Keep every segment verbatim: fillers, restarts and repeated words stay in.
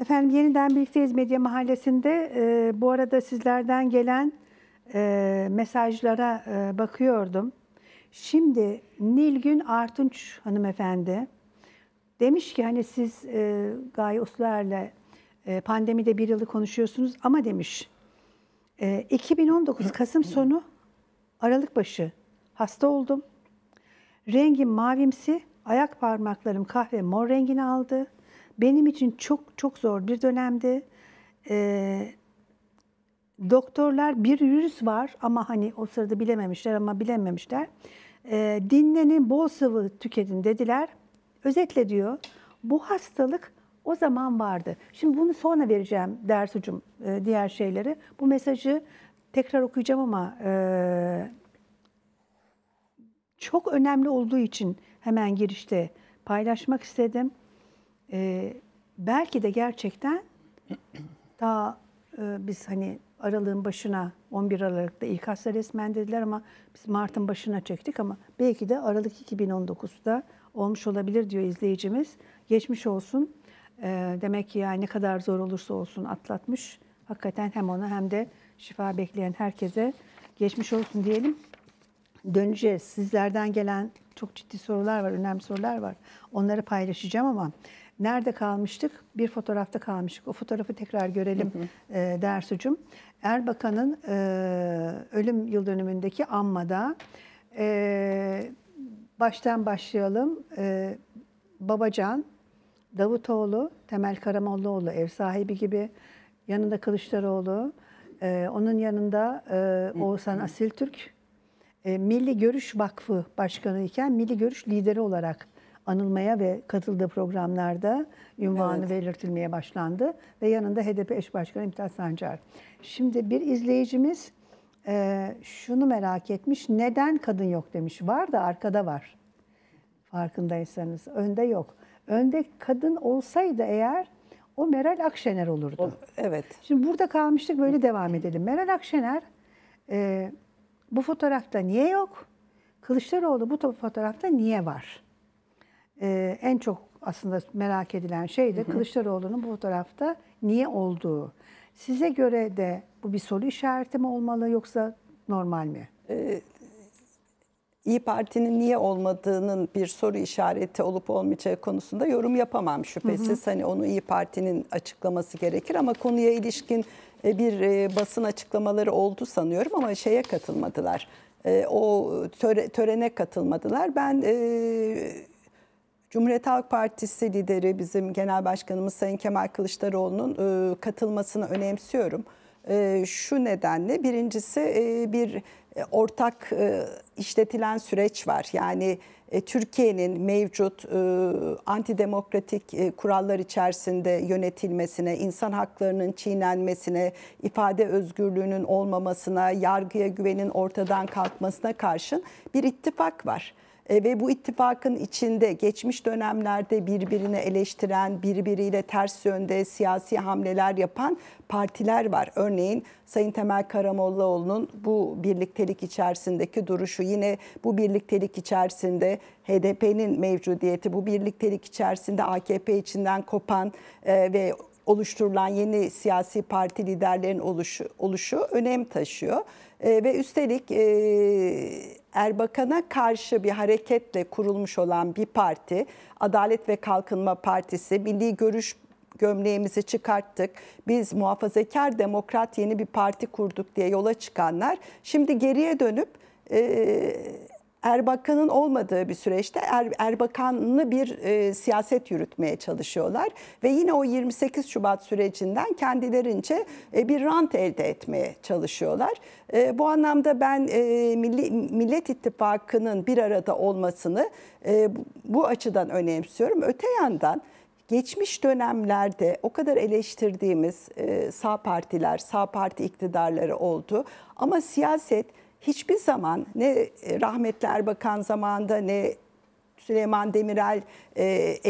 Efendim yeniden birlikteyiz Medya Mahallesi'nde. Ee, bu arada sizlerden gelen e, mesajlara e, bakıyordum. Şimdi Nilgün Artunç hanımefendi demiş ki hani siz e, Gaye Usluer'le e, pandemide bir yılı konuşuyorsunuz ama demiş e, iki bin on dokuz Kasım sonu Aralık başı hasta oldum. Rengim mavimsi, ayak parmaklarım kahve mor rengini aldı. Benim için çok çok zor bir dönemdi. Ee, doktorlar bir virüs var ama hani o sırada bilememişler ama bilememişler. Ee, dinlenin, bol sıvı tüketin dediler. Özetle diyor, bu hastalık o zaman vardı. Şimdi bunu sonra vereceğim Dersucum, e, diğer şeyleri. Bu mesajı tekrar okuyacağım ama e, çok önemli olduğu için hemen girişte paylaşmak istedim. Ee, belki de gerçekten daha e, biz hani aralığın başına on bir Aralık'ta ilk hasta resmen dediler ama biz Mart'ın başına çektik ama belki de Aralık iki bin on dokuzda olmuş olabilir diyor izleyicimiz. Geçmiş olsun. Ee, demek ki yani ne kadar zor olursa olsun atlatmış. Hakikaten hem ona hem de şifa bekleyen herkese geçmiş olsun diyelim. Döneceğiz. Sizlerden gelen çok ciddi sorular var, önemli sorular var. Onları paylaşacağım ama nerede kalmıştık? Bir fotoğrafta kalmıştık. O fotoğrafı tekrar görelim hı hı. E, Dersucum. Erbakan'ın e, ölüm yıl dönümündeki anmada e, baştan başlayalım. E, Babacan, Davutoğlu, Temel Karamollaoğlu ev sahibi gibi. Yanında Kılıçdaroğlu, e, onun yanında e, Oğuzhan Asiltürk, Milli Görüş Vakfı Başkanı iken Milli Görüş lideri olarak anılmaya ve katıldığı programlarda ünvanı evet. belirtilmeye başlandı. Ve yanında H D P eş başkanı İmdat Sancar. Şimdi bir izleyicimiz e, şunu merak etmiş. Neden kadın yok demiş. Var da arkada var. Farkındaysanız. Önde yok. Önde kadın olsaydı eğer o Meral Akşener olurdu. O, evet. Şimdi burada kalmıştık, böyle devam edelim. Meral Akşener e, bu fotoğrafta niye yok? Kılıçdaroğlu bu fotoğrafta niye var? Ee, en çok aslında merak edilen şey de Kılıçdaroğlu'nun bu fotoğrafta niye olduğu. Size göre de bu bir soru işareti mi olmalı yoksa normal mi? Ee, İYİ Parti'nin niye olmadığının bir soru işareti olup olmayacağı konusunda yorum yapamam şüphesiz. Hı hı. Hani onu İYİ Parti'nin açıklaması gerekir ama konuya ilişkin bir basın açıklamaları oldu sanıyorum ama şeye katılmadılar. O töre, törene katılmadılar. Ben e, Cumhuriyet Halk Partisi lideri bizim Genel Başkanımız Sayın Kemal Kılıçdaroğlu'nun e, katılmasını önemsiyorum. E, şu nedenle birincisi e, bir ortak e, işletilen süreç var. Yani e, Türkiye'nin mevcut e, antidemokratik e, kurallar içerisinde yönetilmesine, insan haklarının çiğnenmesine, ifade özgürlüğünün olmamasına, yargıya güvenin ortadan kalkmasına karşın bir ittifak var. E, ve bu ittifakın içinde geçmiş dönemlerde birbirini eleştiren, birbiriyle ters yönde siyasi hamleler yapan partiler var. Örneğin Sayın Temel Karamollaoğlu'nun bu birliktelik içerisindeki duruşu, yine bu birliktelik içerisinde H D P'nin mevcudiyeti, bu birliktelik içerisinde A K P içinden kopan e, ve oluşturulan yeni siyasi parti liderlerin oluşu, oluşu önem taşıyor. E, ve üstelik e, Erbakan'a karşı bir hareketle kurulmuş olan bir parti, Adalet ve Kalkınma Partisi, Milli Görüş gömleğimizi çıkarttık, biz muhafazakar demokrat yeni bir parti kurduk diye yola çıkanlar, şimdi geriye dönüp e, Erbakan'ın olmadığı bir süreçte er, Erbakanlı bir e, siyaset yürütmeye çalışıyorlar. Ve yine o yirmi sekiz Şubat sürecinden kendilerince e, bir rant elde etmeye çalışıyorlar. E, bu anlamda ben e, Milli, Millet İttifakı'nın bir arada olmasını e, bu açıdan önemsiyorum. Öte yandan geçmiş dönemlerde o kadar eleştirdiğimiz e, sağ partiler, sağ parti iktidarları oldu. Ama siyaset hiçbir zaman ne rahmetli Erbakan zamanında ne Süleyman Demirel,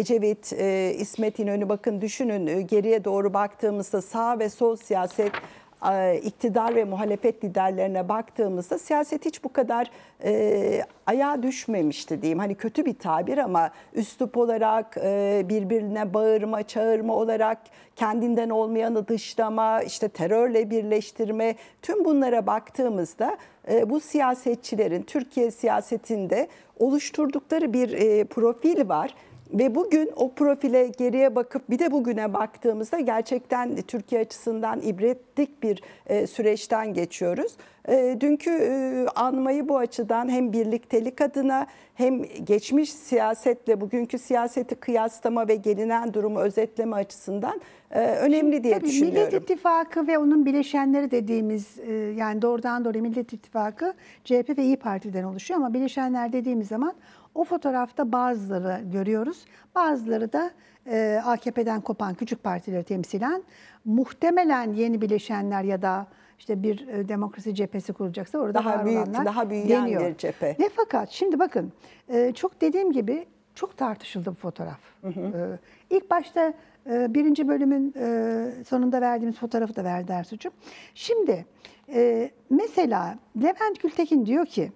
Ecevit, İsmet İnönü, bakın düşünün geriye doğru baktığımızda sağ ve sol siyaset iktidar ve muhalefet liderlerine baktığımızda siyaset hiç bu kadar e, ayağa düşmemişti diyeyim. Hani kötü bir tabir ama üslup olarak, e, birbirine bağırma, çağırma olarak, kendinden olmayanı dışlama, işte terörle birleştirme, tüm bunlara baktığımızda e, bu siyasetçilerin Türkiye siyasetinde oluşturdukları bir e, profil var. Ve bugün o profile geriye bakıp bir de bugüne baktığımızda gerçekten Türkiye açısından ibretlik bir e, süreçten geçiyoruz. E, dünkü e, anmayı bu açıdan hem birliktelik adına hem geçmiş siyasetle bugünkü siyaseti kıyaslama ve gelinen durumu özetleme açısından e, önemli diye Tabii, düşünüyorum. Millet İttifakı ve onun bileşenleri dediğimiz e, yani doğrudan doğruya Millet İttifakı C H P ve İYİ Parti'den oluşuyor ama bileşenler dediğimiz zaman o fotoğrafta bazıları görüyoruz. Bazıları da e, A K P'den kopan küçük partileri temsilen muhtemelen yeni bileşenler ya da işte bir e, demokrasi cephesi kurulacaksa orada Daha var büyük, olanlar daha büyüyen deniyor. bir cephe. Ve fakat şimdi bakın e, çok dediğim gibi çok tartışıldı bu fotoğraf. Hı hı. E, ilk başta e, birinci bölümün e, sonunda verdiğimiz fotoğrafı da verdi Ersu'cum. Şimdi e, mesela Levent Gültekin diyor ki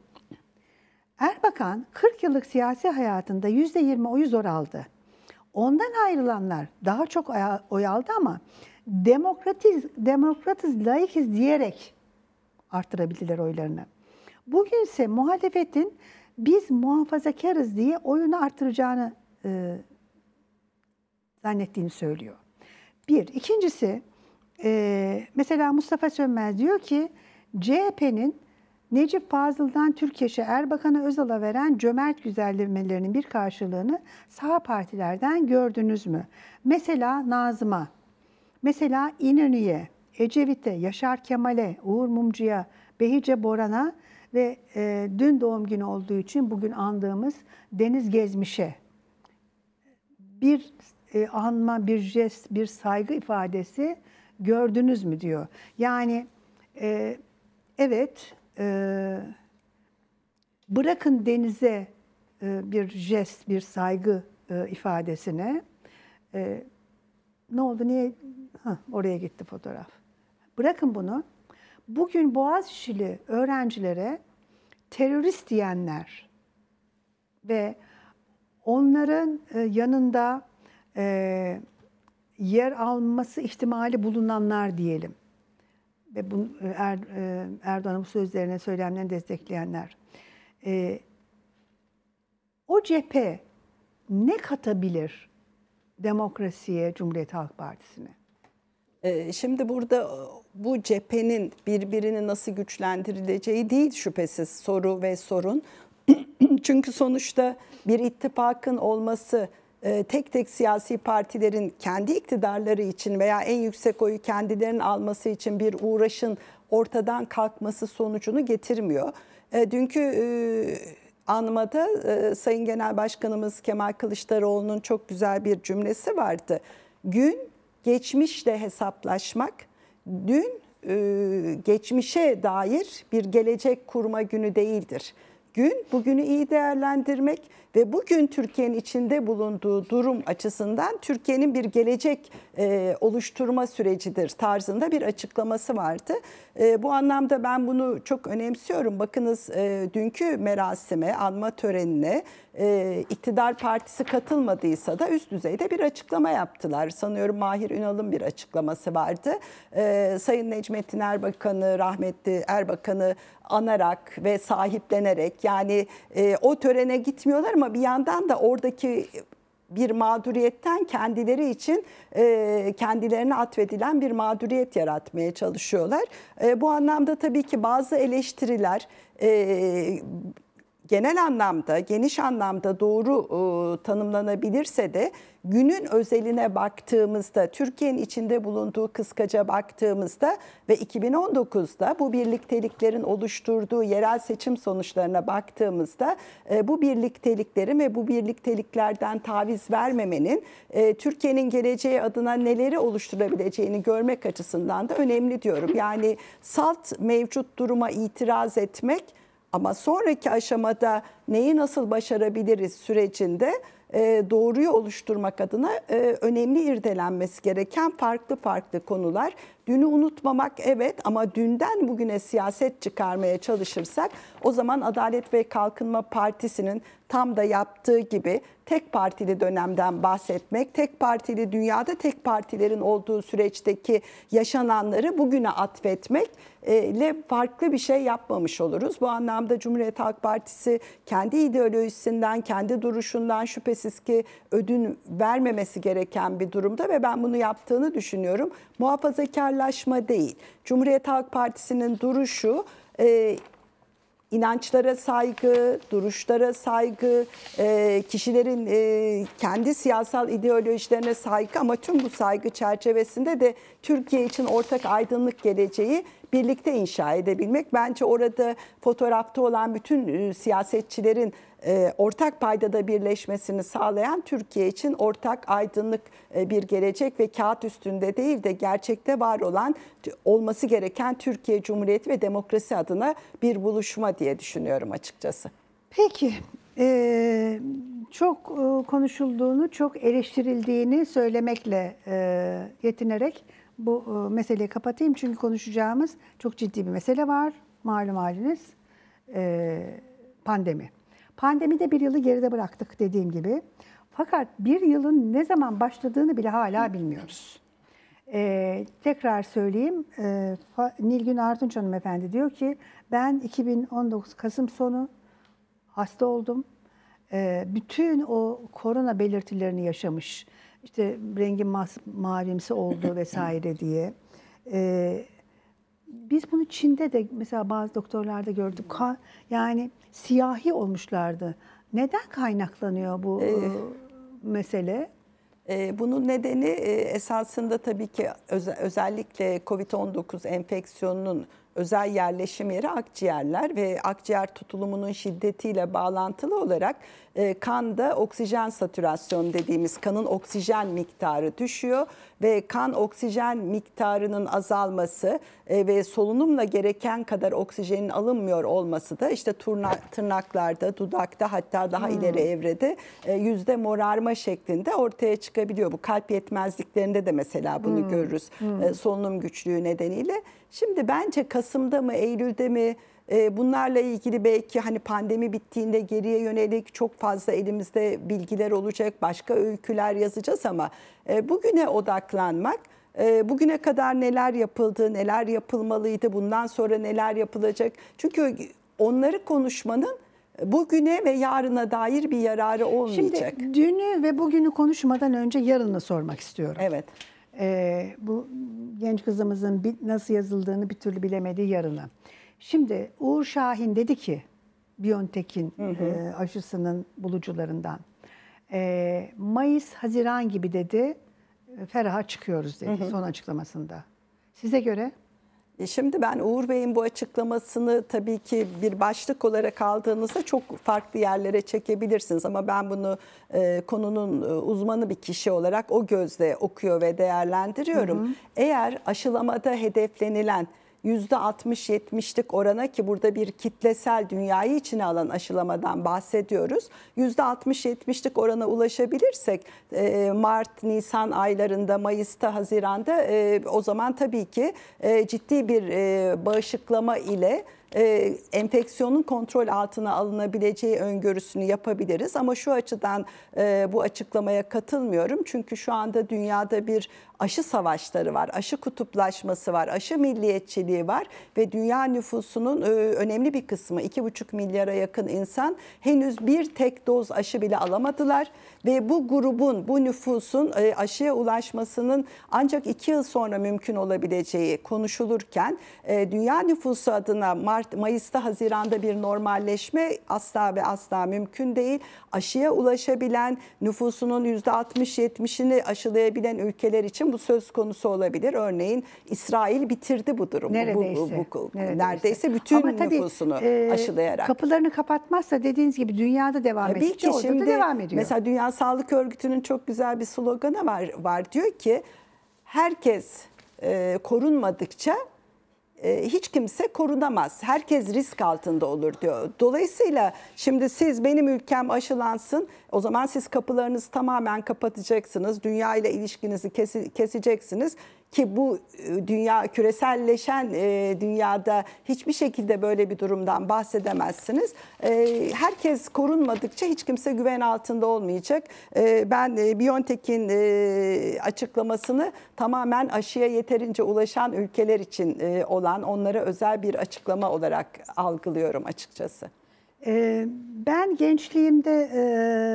Erbakan kırk yıllık siyasi hayatında yüzde yirmi oyu zor aldı. Ondan ayrılanlar daha çok oy aldı ama demokratiz, demokratiz, laikiz diyerek arttırabildiler oylarını. Bugünse muhalefetin biz muhafazakarız diye oyunu arttıracağını e, zannettiğini söylüyor. Bir. İkincisi, e, mesela Mustafa Sönmez diyor ki C H P'nin Necip Fazıl'dan Türkeş'e, Erbakan'a, Özal'a veren cömert güzellemelerinin bir karşılığını sağ partilerden gördünüz mü? Mesela Nazım'a, mesela İnönü'ye, Ecevit'e, Yaşar Kemal'e, Uğur Mumcu'ya, Behice Boran'a ve e, dün doğum günü olduğu için bugün andığımız Deniz Gezmiş'e bir e, anma, bir jest, bir saygı ifadesi gördünüz mü diyor. Yani e, evet, e, bırakın denize e, bir jest, bir saygı e, ifadesine. E, ne oldu, niye? Hah, oraya gitti fotoğraf. Bırakın bunu. Bugün Boğaziçi'li öğrencilere terörist diyenler ve onların e, yanında e, yer alması ihtimali bulunanlar diyelim. Ve bu, er, e, Erdoğan'ın bu sözlerine, söylemlerini destekleyenler. E, o cephe ne katabilir demokrasiye, Cumhuriyet Halk Partisi'ne? Şimdi burada bu cephenin birbirini nasıl güçlendirileceği değil şüphesiz soru ve sorun. Çünkü sonuçta bir ittifakın olması tek tek siyasi partilerin kendi iktidarları için veya en yüksek oyu kendilerinin alması için bir uğraşın ortadan kalkması sonucunu getirmiyor. Dünkü anmada Sayın Genel Başkanımız Kemal Kılıçdaroğlu'nun çok güzel bir cümlesi vardı. Gün geçmişle hesaplaşmak, dün e, geçmişe dair bir gelecek kurma günü değildir. Gün bugünü iyi değerlendirmek ve bugün Türkiye'nin içinde bulunduğu durum açısından Türkiye'nin bir gelecek e, oluşturma sürecidir tarzında bir açıklaması vardı. E, bu anlamda ben bunu çok önemsiyorum. Bakınız e, dünkü merasime, anma törenine e, iktidar partisi katılmadıysa da üst düzeyde bir açıklama yaptılar. Sanıyorum Mahir Ünal'ın bir açıklaması vardı. E, Sayın Necmettin Erbakan'ı, rahmetli Erbakan'ı anarak ve sahiplenerek, yani e, o törene gitmiyorlar ama bir yandan da oradaki bir mağduriyetten kendileri için e, kendilerine atfedilen bir mağduriyet yaratmaya çalışıyorlar. E, bu anlamda tabii ki bazı eleştiriler e, genel anlamda, geniş anlamda doğru e, tanımlanabilirse de günün özeline baktığımızda, Türkiye'nin içinde bulunduğu kıskaca baktığımızda ve iki bin on dokuzda bu birlikteliklerin oluşturduğu yerel seçim sonuçlarına baktığımızda e, bu birlikteliklerin ve bu birlikteliklerden taviz vermemenin e, Türkiye'nin geleceği adına neleri oluşturabileceğini görmek açısından da önemli diyorum. Yani salt mevcut duruma itiraz etmek ama sonraki aşamada neyi nasıl başarabiliriz sürecinde doğruyu oluşturmak adına önemli irdelenmesi gereken farklı farklı konular. Dünü unutmamak evet, ama dünden bugüne siyaset çıkarmaya çalışırsak o zaman Adalet ve Kalkınma Partisi'nin tam da yaptığı gibi tek partili dönemden bahsetmek, tek partili dünyada tek partilerin olduğu süreçteki yaşananları bugüne atfetmek ile farklı bir şey yapmamış oluruz. Bu anlamda Cumhuriyet Halk Partisi kendi ideolojisinden, kendi duruşundan şüphesiz ki ödün vermemesi gereken bir durumda ve ben bunu yaptığını düşünüyorum. Muhafazakarlaşma değil. Cumhuriyet Halk Partisi'nin duruşu e, İnançlara saygı, duruşlara saygı, kişilerin kendi siyasal ideolojilerine saygı, ama tüm bu saygı çerçevesinde de Türkiye için ortak aydınlık geleceği birlikte inşa edebilmek. Bence orada fotoğrafta olan bütün siyasetçilerin ortak paydada birleşmesini sağlayan, Türkiye için ortak aydınlık bir gelecek ve kağıt üstünde değil de gerçekte var olan, olması gereken Türkiye Cumhuriyeti ve demokrasi adına bir buluşma diye düşünüyorum açıkçası. Peki, e, çok konuşulduğunu, çok eleştirildiğini söylemekle e, yetinerek bu e, meseleyi kapatayım. Çünkü konuşacağımız çok ciddi bir mesele var. Malum haliniz e, pandemi. Pandemide bir yılı geride bıraktık dediğim gibi. Fakat bir yılın ne zaman başladığını bile hala bilmiyoruz. Ee, tekrar söyleyeyim, ee, Nilgün Artunç hanımefendi diyor ki ben iki bin on dokuz Kasım sonu hasta oldum. Ee, bütün o korona belirtilerini yaşamış. İşte rengim mavimsi oldu vesaire diye. Ee, Biz bunu Çin'de de mesela bazı doktorlarda gördük. Ka yani siyahi olmuşlardı. Neden kaynaklanıyor bu ee, mesele? E, bunun nedeni e, esasında tabii ki öz özellikle kovid on dokuz enfeksiyonunun özel yerleşim yeri akciğerler ve akciğer tutulumunun şiddetiyle bağlantılı olarak e, kanda oksijen satürasyonu dediğimiz kanın oksijen miktarı düşüyor ve kan oksijen miktarının azalması e, ve solunumla gereken kadar oksijenin alınmıyor olması da işte turna, tırnaklarda, dudakta, hatta daha hmm. ileri evrede e, yüzde morarma şeklinde ortaya çıkabiliyor. Bu kalp yetmezliklerinde de mesela bunu hmm. görürüz hmm. E, solunum güçlüğü nedeniyle. Şimdi bence Kasım'da mı, Eylül'de mi e, bunlarla ilgili belki hani pandemi bittiğinde geriye yönelik çok fazla elimizde bilgiler olacak, başka öyküler yazacağız, ama e, bugüne odaklanmak, e, bugüne kadar neler yapıldı, neler yapılmalıydı, bundan sonra neler yapılacak. Çünkü onları konuşmanın bugüne ve yarına dair bir yararı olmayacak. Şimdi dünü ve bugünü konuşmadan önce yarını sormak istiyorum. Evet. Ee, bu genç kızımızın nasıl yazıldığını bir türlü bilemediği yarını. Şimdi Uğur Şahin dedi ki, BioNTech'in e, aşısının bulucularından, e, Mayıs, Haziran gibi dedi, feraha çıkıyoruz dedi hı hı. son açıklamasında. Size göre? Şimdi ben Uğur Bey'in bu açıklamasını tabii ki bir başlık olarak aldığınızda çok farklı yerlere çekebilirsiniz. Ama ben bunu e, konunun uzmanı bir kişi olarak o gözle okuyor ve değerlendiriyorum. Hı hı. Eğer aşılamada hedeflenilen yüzde altmış yetmişlik orana, ki burada bir kitlesel dünyayı içine alan aşılamadan bahsediyoruz. yüzde altmış yetmişlik orana ulaşabilirsek Mart, Nisan aylarında, Mayıs'ta, Haziran'da o zaman tabii ki ciddi bir bağışıklama ile Ee, enfeksiyonun kontrol altına alınabileceği öngörüsünü yapabiliriz. Ama şu açıdan e, bu açıklamaya katılmıyorum. Çünkü şu anda dünyada bir aşı savaşları var, aşı kutuplaşması var, aşı milliyetçiliği var ve dünya nüfusunun e, önemli bir kısmı, iki buçuk milyara yakın insan henüz bir tek doz aşı bile alamadılar. Ve bu grubun, bu nüfusun e, aşıya ulaşmasının ancak iki yıl sonra mümkün olabileceği konuşulurken e, dünya nüfusu adına Mart, Mayıs'ta, Haziran'da bir normalleşme asla ve asla mümkün değil. Aşıya ulaşabilen, nüfusunun yüzde altmış yetmişini aşılayabilen ülkeler için bu söz konusu olabilir. Örneğin İsrail bitirdi bu durumu. Neredeyse. Bu, bu, neredeyse. neredeyse bütün Ama tabii, nüfusunu e, aşılayarak. Kapılarını kapatmazsa dediğiniz gibi dünyada devam edecek. Orada da devam ediyor. Mesela Dünya Sağlık Örgütü'nün çok güzel bir sloganı var. var. Diyor ki herkes e, korunmadıkça e, hiç kimse korunamaz. Herkes risk altında olur diyor. Dolayısıyla şimdi siz benim ülkem aşılansın, o zaman siz kapılarınızı tamamen kapatacaksınız. Dünya ile ilişkinizi kesi, keseceksiniz. Ki bu dünya küreselleşen e, dünyada hiçbir şekilde böyle bir durumdan bahsedemezsiniz. E, herkes korunmadıkça hiç kimse güven altında olmayacak. E, ben e, BioNTech'in e, açıklamasını tamamen aşıya yeterince ulaşan ülkeler için e, olan, onlara özel bir açıklama olarak algılıyorum açıkçası. E, ben gençliğimde e,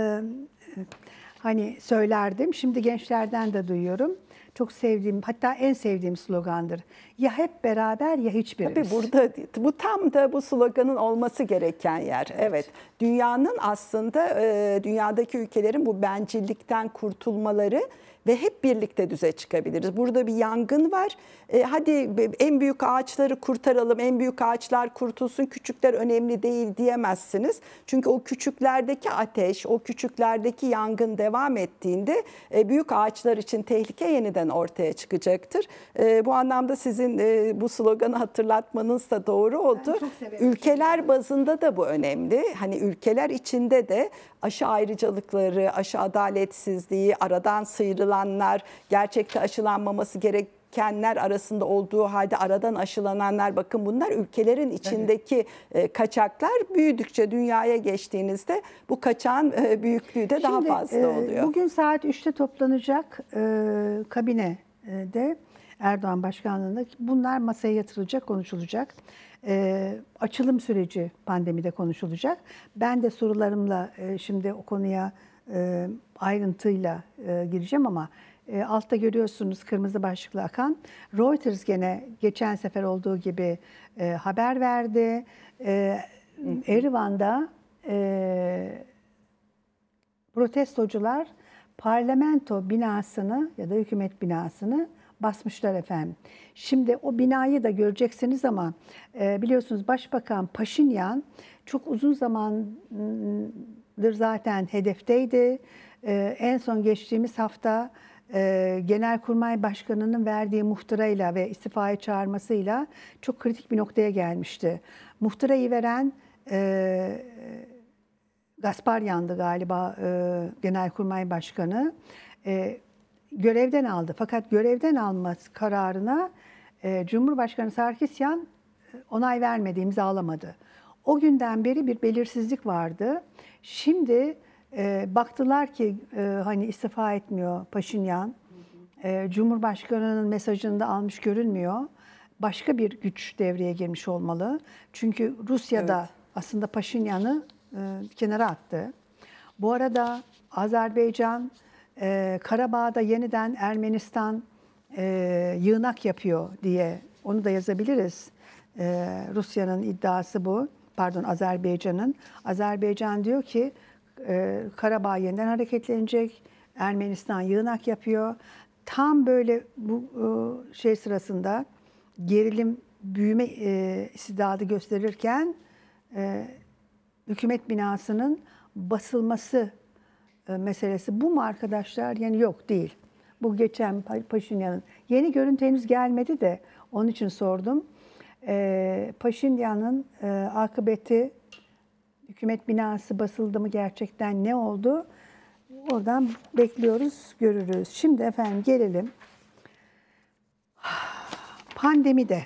hani söylerdim, şimdi gençlerden de duyuyorum. Çok sevdiğim, hatta en sevdiğim slogandır. Ya hep beraber ya hiçbirimiz. Tabii burada bu tam da bu sloganın olması gereken yer. Evet. Evet. Dünyanın aslında e, dünyadaki ülkelerin bu bencillikten kurtulmaları ve hep birlikte düze çıkabiliriz. Burada bir yangın var. E, hadi en büyük ağaçları kurtaralım, en büyük ağaçlar kurtulsun, küçükler önemli değil diyemezsiniz. Çünkü o küçüklerdeki ateş, o küçüklerdeki yangın devam ettiğinde e, büyük ağaçlar için tehlike yeniden ortaya çıkacaktır. E, bu anlamda sizin e, bu sloganı hatırlatmanız da doğru oldu. Ülkeler bazında da bu önemli. Hani ülkeler içinde de aşı ayrıcalıkları, aşı adaletsizliği, aradan sıyrılanlar, gerçekte aşılanmaması gerekenler arasında olduğu halde aradan aşılananlar, bakın bunlar ülkelerin içindeki evet. kaçaklar. Büyüdükçe dünyaya geçtiğinizde bu kaçağın büyüklüğü de daha Şimdi, fazla oluyor. Bugün saat üçte toplanacak e, kabinede Erdoğan başkanlığında bunlar masaya yatırılacak, konuşulacak. E, açılım süreci pandemide konuşulacak. Ben de sorularımla e, şimdi o konuya e, ayrıntıyla e, gireceğim ama e, altta görüyorsunuz kırmızı başlıklı akan. Reuters gene geçen sefer olduğu gibi e, haber verdi. E, Erivan'da e, protestocular parlamento binasını ya da hükümet binasını basmışlar efendim. Şimdi o binayı da göreceksiniz ama e, biliyorsunuz Başbakan Paşinyan çok uzun zamandır zaten hedefteydi. E, en son geçtiğimiz hafta e, Genelkurmay Başkanı'nın verdiği muhtırayla ve istifaya çağırmasıyla çok kritik bir noktaya gelmişti. Muhtırayı veren e, Gasparyan'dı galiba e, Genelkurmay Başkanı. E, görevden aldı. Fakat görevden alma kararına e, Cumhurbaşkanı Sarkisyan onay vermedi, imzalamadı. O günden beri bir belirsizlik vardı. Şimdi e, baktılar ki e, hani istifa etmiyor Paşinyan. E, Cumhurbaşkanı'nın mesajını da almış görünmüyor. Başka bir güç devreye girmiş olmalı. Çünkü Rusya'da evet. aslında Paşinyan'ı e, kenara attı. Bu arada Azerbaycan Ee, Karabağ'da yeniden Ermenistan e, yığınak yapıyor diye onu da yazabiliriz. Ee, Rusya'nın iddiası bu. Pardon Azerbaycan'ın. Azerbaycan diyor ki e, Karabağ yeniden hareketlenecek. Ermenistan yığınak yapıyor. Tam böyle bu e, şey sırasında gerilim büyüme e, istidadı gösterirken e, hükümet binasının basılması meselesi. Bu mu arkadaşlar? Yani yok değil. Bu geçen Paşinyan'ın. Yeni görüntü henüz gelmedi de onun için sordum. Ee, Paşinyan'ın e, akıbeti, hükümet binası basıldı mı gerçekten, ne oldu? Oradan bekliyoruz, görürüz. Şimdi efendim gelelim. Pandemide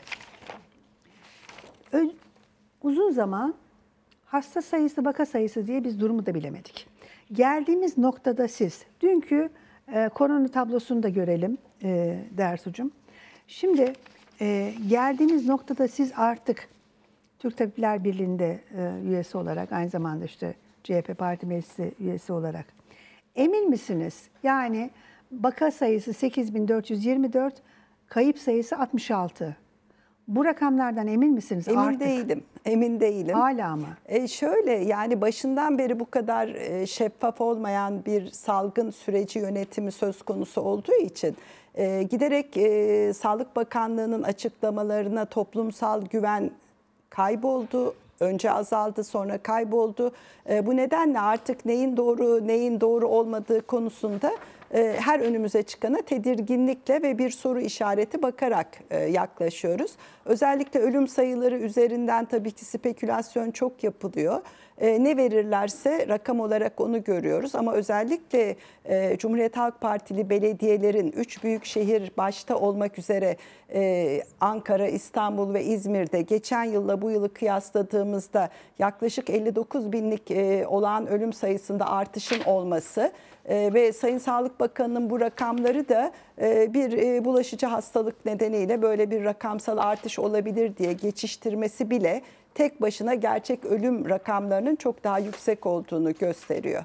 uzun zaman hasta sayısı, vaka sayısı diye biz durumu da bilemedik. Geldiğimiz noktada siz, dünkü e, korona tablosunu da görelim e, Dersucuğum. Şimdi e, geldiğimiz noktada siz artık Türk Tabipler Birliği'nde e, üyesi olarak, aynı zamanda işte C H P Parti Meclisi üyesi olarak emin misiniz? Yani vaka sayısı sekiz bin dört yüz yirmi dört, kayıp sayısı altmış altı. Bu rakamlardan emin misiniz? Emin artık? değilim. Emin değilim. Hala mı? E şöyle yani başından beri bu kadar e, şeffaf olmayan bir salgın süreci yönetimi söz konusu olduğu için e, giderek e, Sağlık Bakanlığı'nın açıklamalarına toplumsal güven kayboldu. Önce azaldı, sonra kayboldu. E, bu nedenle artık neyin doğru, neyin doğru olmadığı konusunda e, her önümüze çıkana tedirginlikle ve bir soru işareti bakarak e, yaklaşıyoruz. Özellikle ölüm sayıları üzerinden tabii ki spekülasyon çok yapılıyor. E, ne verirlerse rakam olarak onu görüyoruz ama özellikle e, Cumhuriyet Halk Partili belediyelerin üç büyük şehir başta olmak üzere e, Ankara, İstanbul ve İzmir'de geçen yılla bu yılı kıyasladığımızda yaklaşık elli dokuz binlik e, olağan ölüm sayısında artışın olması e, ve Sayın Sağlık Bakanı'nın bu rakamları da e, bir e, bulaşıcı hastalık nedeniyle böyle bir rakamsal artış olabilir diye geçiştirmesi bile tek başına gerçek ölüm rakamlarının çok daha yüksek olduğunu gösteriyor.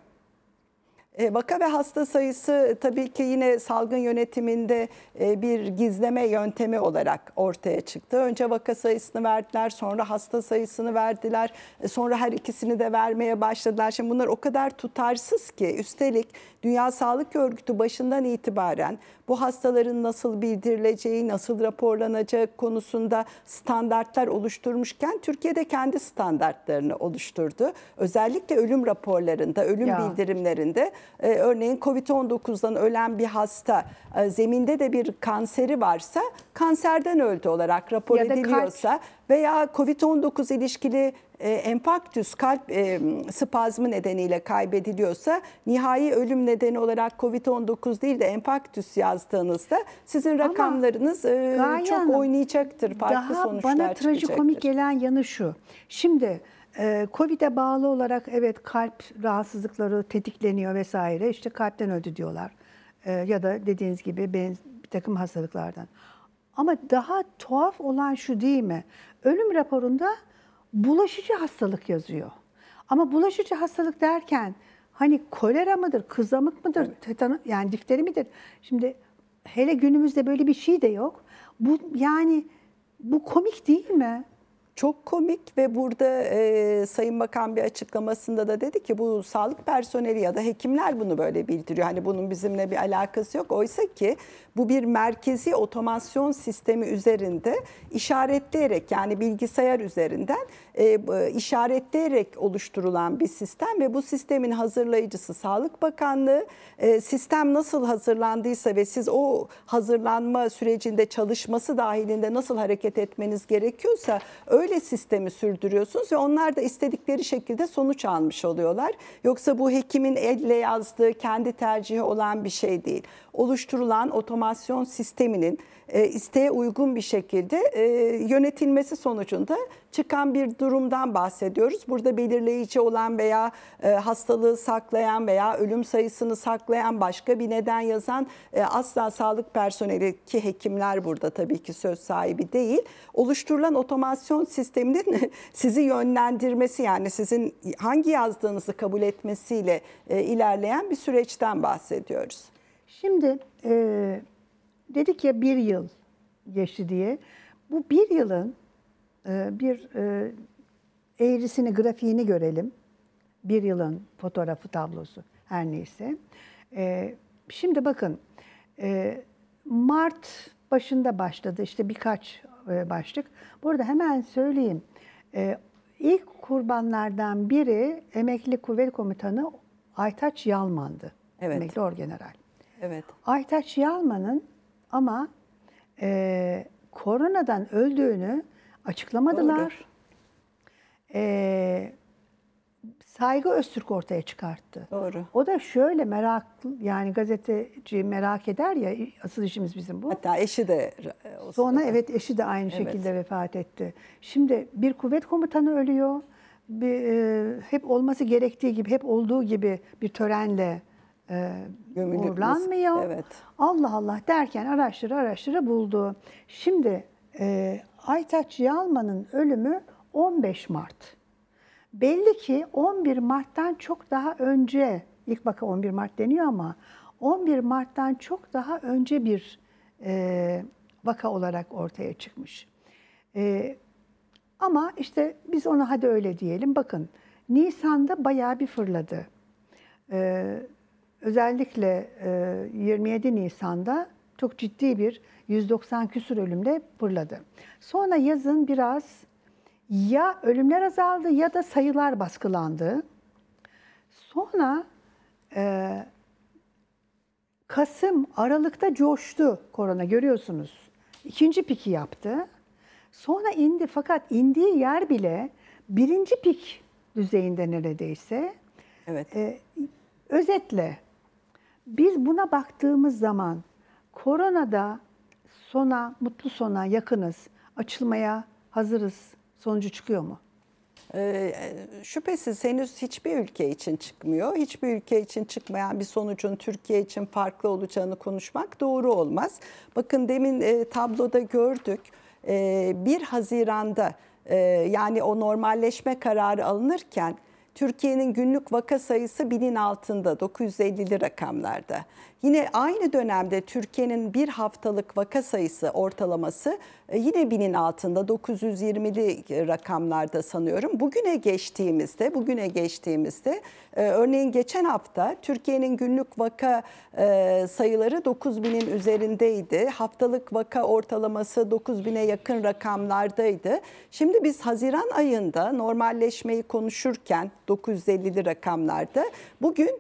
Vaka ve hasta sayısı tabii ki yine salgın yönetiminde bir gizleme yöntemi olarak ortaya çıktı. Önce vaka sayısını verdiler, sonra hasta sayısını verdiler, sonra her ikisini de vermeye başladılar. Şimdi bunlar o kadar tutarsız ki, üstelik Dünya Sağlık Örgütü başından itibaren bu hastaların nasıl bildirileceği, nasıl raporlanacağı konusunda standartlar oluşturmuşken Türkiye'de kendi standartlarını oluşturdu. Özellikle ölüm raporlarında, ölüm ya. bildirimlerinde e, örneğin kovid on dokuzdan ölen bir hasta e, zeminde de bir kanseri varsa kanserden öldü olarak rapor ya ediliyorsa kalp. veya kovid on dokuz ilişkili e, enfarktüs, kalp e, spazmı nedeniyle kaybediliyorsa nihai ölüm nedeni olarak kovid on dokuz değil de enfarktüs yazdığınızda sizin rakamlarınız e, çok Hanım, oynayacaktır. Farklı daha sonuçlar bana çıkacaktır. trajikomik gelen yanı şu. Şimdi e, Covid'e bağlı olarak evet kalp rahatsızlıkları tetikleniyor vesaire. İşte kalpten öldü diyorlar. E, ya da dediğiniz gibi benz, bir takım hastalıklardan. Ama daha tuhaf olan şu değil mi? Ölüm raporunda bulaşıcı hastalık yazıyor. Ama bulaşıcı hastalık derken hani kolera mıdır, kızamık mıdır, evet. tetano, yani difteri midir? Şimdi hele günümüzde böyle bir şey de yok. Bu yani bu komik değil mi? Çok komik ve burada e, Sayın Bakan bir açıklamasında da dedi ki bu sağlık personeli ya da hekimler bunu böyle bildiriyor. Hani bunun bizimle bir alakası yok. Oysa ki bu bir merkezi otomasyon sistemi üzerinde işaretleyerek, yani bilgisayar üzerinden e, işaretleyerek oluşturulan bir sistem ve bu sistemin hazırlayıcısı Sağlık Bakanlığı. E, sistem nasıl hazırlandıysa ve siz o hazırlanma sürecinde çalışması dahilinde nasıl hareket etmeniz gerekiyorsa öyle sistemi sürdürüyorsunuz ve onlar da istedikleri şekilde sonuç almış oluyorlar. Yoksa bu hekimin elle yazdığı, kendi tercihi olan bir şey değil. Oluşturulan otomasyon sisteminin e, isteğe uygun bir şekilde e, yönetilmesi sonucunda çıkan bir durumdan bahsediyoruz. Burada belirleyici olan veya e, hastalığı saklayan veya ölüm sayısını saklayan başka bir neden yazan e, asla sağlık personeli, ki hekimler burada tabii ki söz sahibi değil. Oluşturulan otomasyon sisteminin sizi yönlendirmesi, yani sizin hangi yazdığınızı kabul etmesiyle e, ilerleyen bir süreçten bahsediyoruz. Şimdi e, dedik ya bir yıl geçti diye. Bu bir yılın e, bir e, eğrisini, grafiğini görelim. Bir yılın fotoğrafı, tablosu her neyse. E, şimdi bakın e, Mart başında başladı işte birkaç e, başlık. Burada hemen söyleyeyim. E, ilk kurbanlardan biri emekli kuvvet komutanı Aytaç Yalman'dı. Evet. Emekli orgeneral. Evet. Aytaç Yalman'ın ama e, koronadan öldüğünü açıklamadılar. E, Saygı Öztürk ortaya çıkarttı. Doğru. O da şöyle meraklı, yani gazeteci merak eder ya, asıl işimiz bizim bu. Hatta eşi de. Sonra evet eşi de aynı evet. şekilde vefat etti. Şimdi bir kuvvet komutanı ölüyor. Bir, e, hep olması gerektiği gibi, hep olduğu gibi bir törenle e, uğurlanmıyor. Evet. Allah Allah derken araştıra araştıra buldu. Şimdi e, Aytaç Yalman'ın ölümü on beş Mart. Belli ki on bir Mart'tan çok daha önce, ilk vaka on bir Mart deniyor ama on bir Mart'tan çok daha önce bir e, vaka olarak ortaya çıkmış. E, ama işte biz ona hadi öyle diyelim. Bakın Nisan'da bayağı bir fırladı. E, özellikle e, yirmi yedi Nisan'da çok ciddi bir yüz doksan küsur ölümle fırladı. Sonra yazın biraz ya ölümler azaldı ya da sayılar baskılandı. Sonra e, Kasım, Aralık'ta coştu korona, görüyorsunuz. İkinci piki yaptı. Sonra indi, fakat indiği yer bile birinci pik düzeyinde neredeyse. Evet. Ee, özetle biz buna baktığımız zaman koronada sona, mutlu sona yakınız, açılmaya hazırız sonucu çıkıyor mu? Ee, şüphesiz henüz hiçbir ülke için çıkmıyor. Hiçbir ülke için çıkmayan bir sonucun Türkiye için farklı olacağını konuşmak doğru olmaz. Bakın demin e, tabloda gördük. E, bir Haziran'da e, yani o normalleşme kararı alınırken Türkiye'nin günlük vaka sayısı binin altında, dokuz yüz ellili rakamlarda. Yine aynı dönemde Türkiye'nin bir haftalık vaka sayısı ortalaması yine binin altında, dokuz yüz yirmili rakamlarda sanıyorum. Bugüne geçtiğimizde, bugüne geçtiğimizde örneğin geçen hafta Türkiye'nin günlük vaka sayıları dokuz binin üzerindeydi. Haftalık vaka ortalaması dokuz bine yakın rakamlardaydı. Şimdi biz Haziran ayında normalleşmeyi konuşurken dokuz yüz ellili rakamlarda, bugün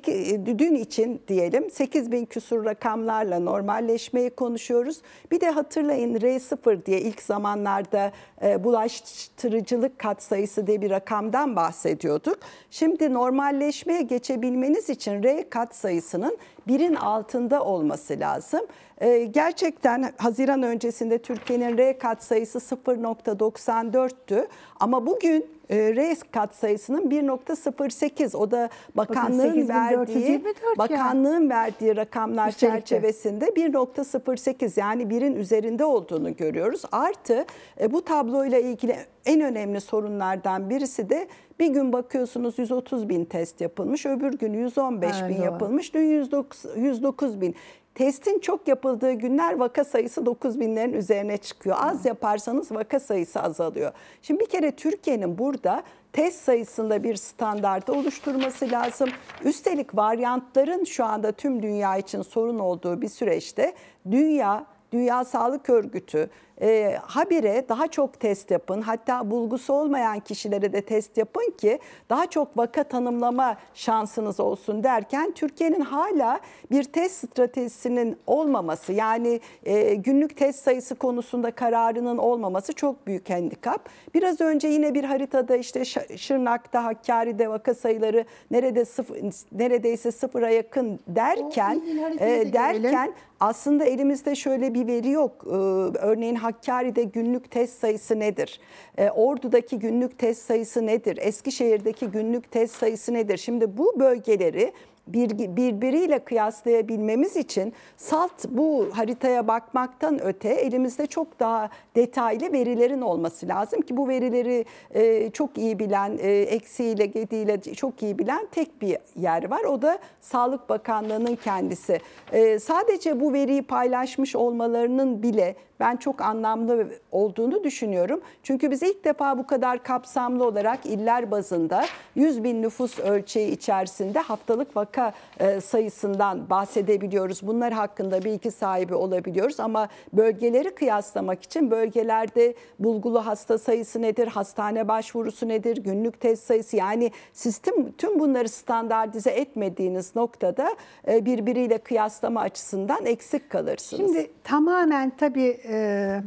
dün için diyelim sekiz bin küsur rakamlarla normalleşmeyi konuşuyoruz. Bir de hatırlayın, R sıfır diye ilk zamanlarda e, bulaştırıcılık katsayısı diye bir rakamdan bahsediyorduk. Şimdi normalleşmeye geçebilmeniz için R katsayısının birin altında olması lazım. E, gerçekten Haziran öncesinde Türkiye'nin R katsayısı sıfır nokta doksan dörttü ama bugün R katsayısının bir nokta sıfır sekiz, o da bakanlığın verdiği bakanlığın yani. verdiği rakamlar Üstelik çerçevesinde bir nokta sıfır sekiz, yani birin üzerinde olduğunu görüyoruz. Artı bu tabloyla ilgili en önemli sorunlardan birisi de bir gün bakıyorsunuz yüz otuz bin test yapılmış, öbür gün yüz on beş bin yapılmış, dün yüz dokuz bin. Testin çok yapıldığı günler vaka sayısı dokuz binlerin üzerine çıkıyor. Az yaparsanız vaka sayısı azalıyor. Şimdi bir kere Türkiye'nin burada test sayısında bir standartı oluşturması lazım. Üstelik varyantların şu anda tüm dünya için sorun olduğu bir süreçte dünya, Dünya Sağlık Örgütü e, habire daha çok test yapın, hatta bulgusu olmayan kişilere de test yapın ki daha çok vaka tanımlama şansınız olsun derken Türkiye'nin hala bir test stratejisinin olmaması, yani e, günlük test sayısı konusunda kararının olmaması çok büyük handikap. Biraz önce yine bir haritada işte Şırnak'ta, Hakkari'de vaka sayıları nerede sıfır, neredeyse sıfıra yakın derken e, derken aslında elimizde şöyle bir veri yok. Ee, örneğin Hakkari'de günlük test sayısı nedir? Ee, Ordu'daki günlük test sayısı nedir? Eskişehir'deki günlük test sayısı nedir? Şimdi bu bölgeleri bir, birbiriyle kıyaslayabilmemiz için salt bu haritaya bakmaktan öte elimizde çok daha detaylı verilerin olması lazım ki bu verileri e, çok iyi bilen, e, eksiğiyle gediğiyle çok iyi bilen tek bir yer var. O da Sağlık Bakanlığı'nın kendisi. E, sadece bu veriyi paylaşmış olmalarının bile ben çok anlamlı olduğunu düşünüyorum. Çünkü biz ilk defa bu kadar kapsamlı olarak iller bazında yüz bin nüfus ölçeği içerisinde haftalık vaka sayısından bahsedebiliyoruz. Bunlar hakkında bilgi sahibi olabiliyoruz ama bölgeleri kıyaslamak için bölgelerde bulgulu hasta sayısı nedir, hastane başvurusu nedir, günlük test sayısı, yani sistem tüm bunları standartize etmediğiniz noktada birbiriyle kıyaslama açısından eksik kalırsınız. Şimdi tamamen tabii e,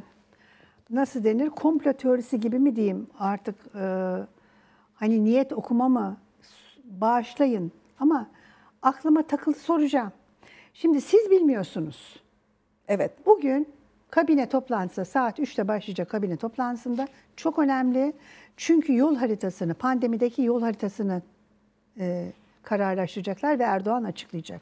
nasıl denir, komplo teorisi gibi mi diyeyim artık, e, hani niyet okuma mı, bağışlayın ama aklıma takıldı, soracağım. Şimdi siz bilmiyorsunuz. Evet. Bugün kabine toplantısı saat üçte başlayacak, kabine toplantısında çok önemli. Çünkü yol haritasını, pandemideki yol haritasını e, kararlaştıracaklar ve Erdoğan açıklayacak.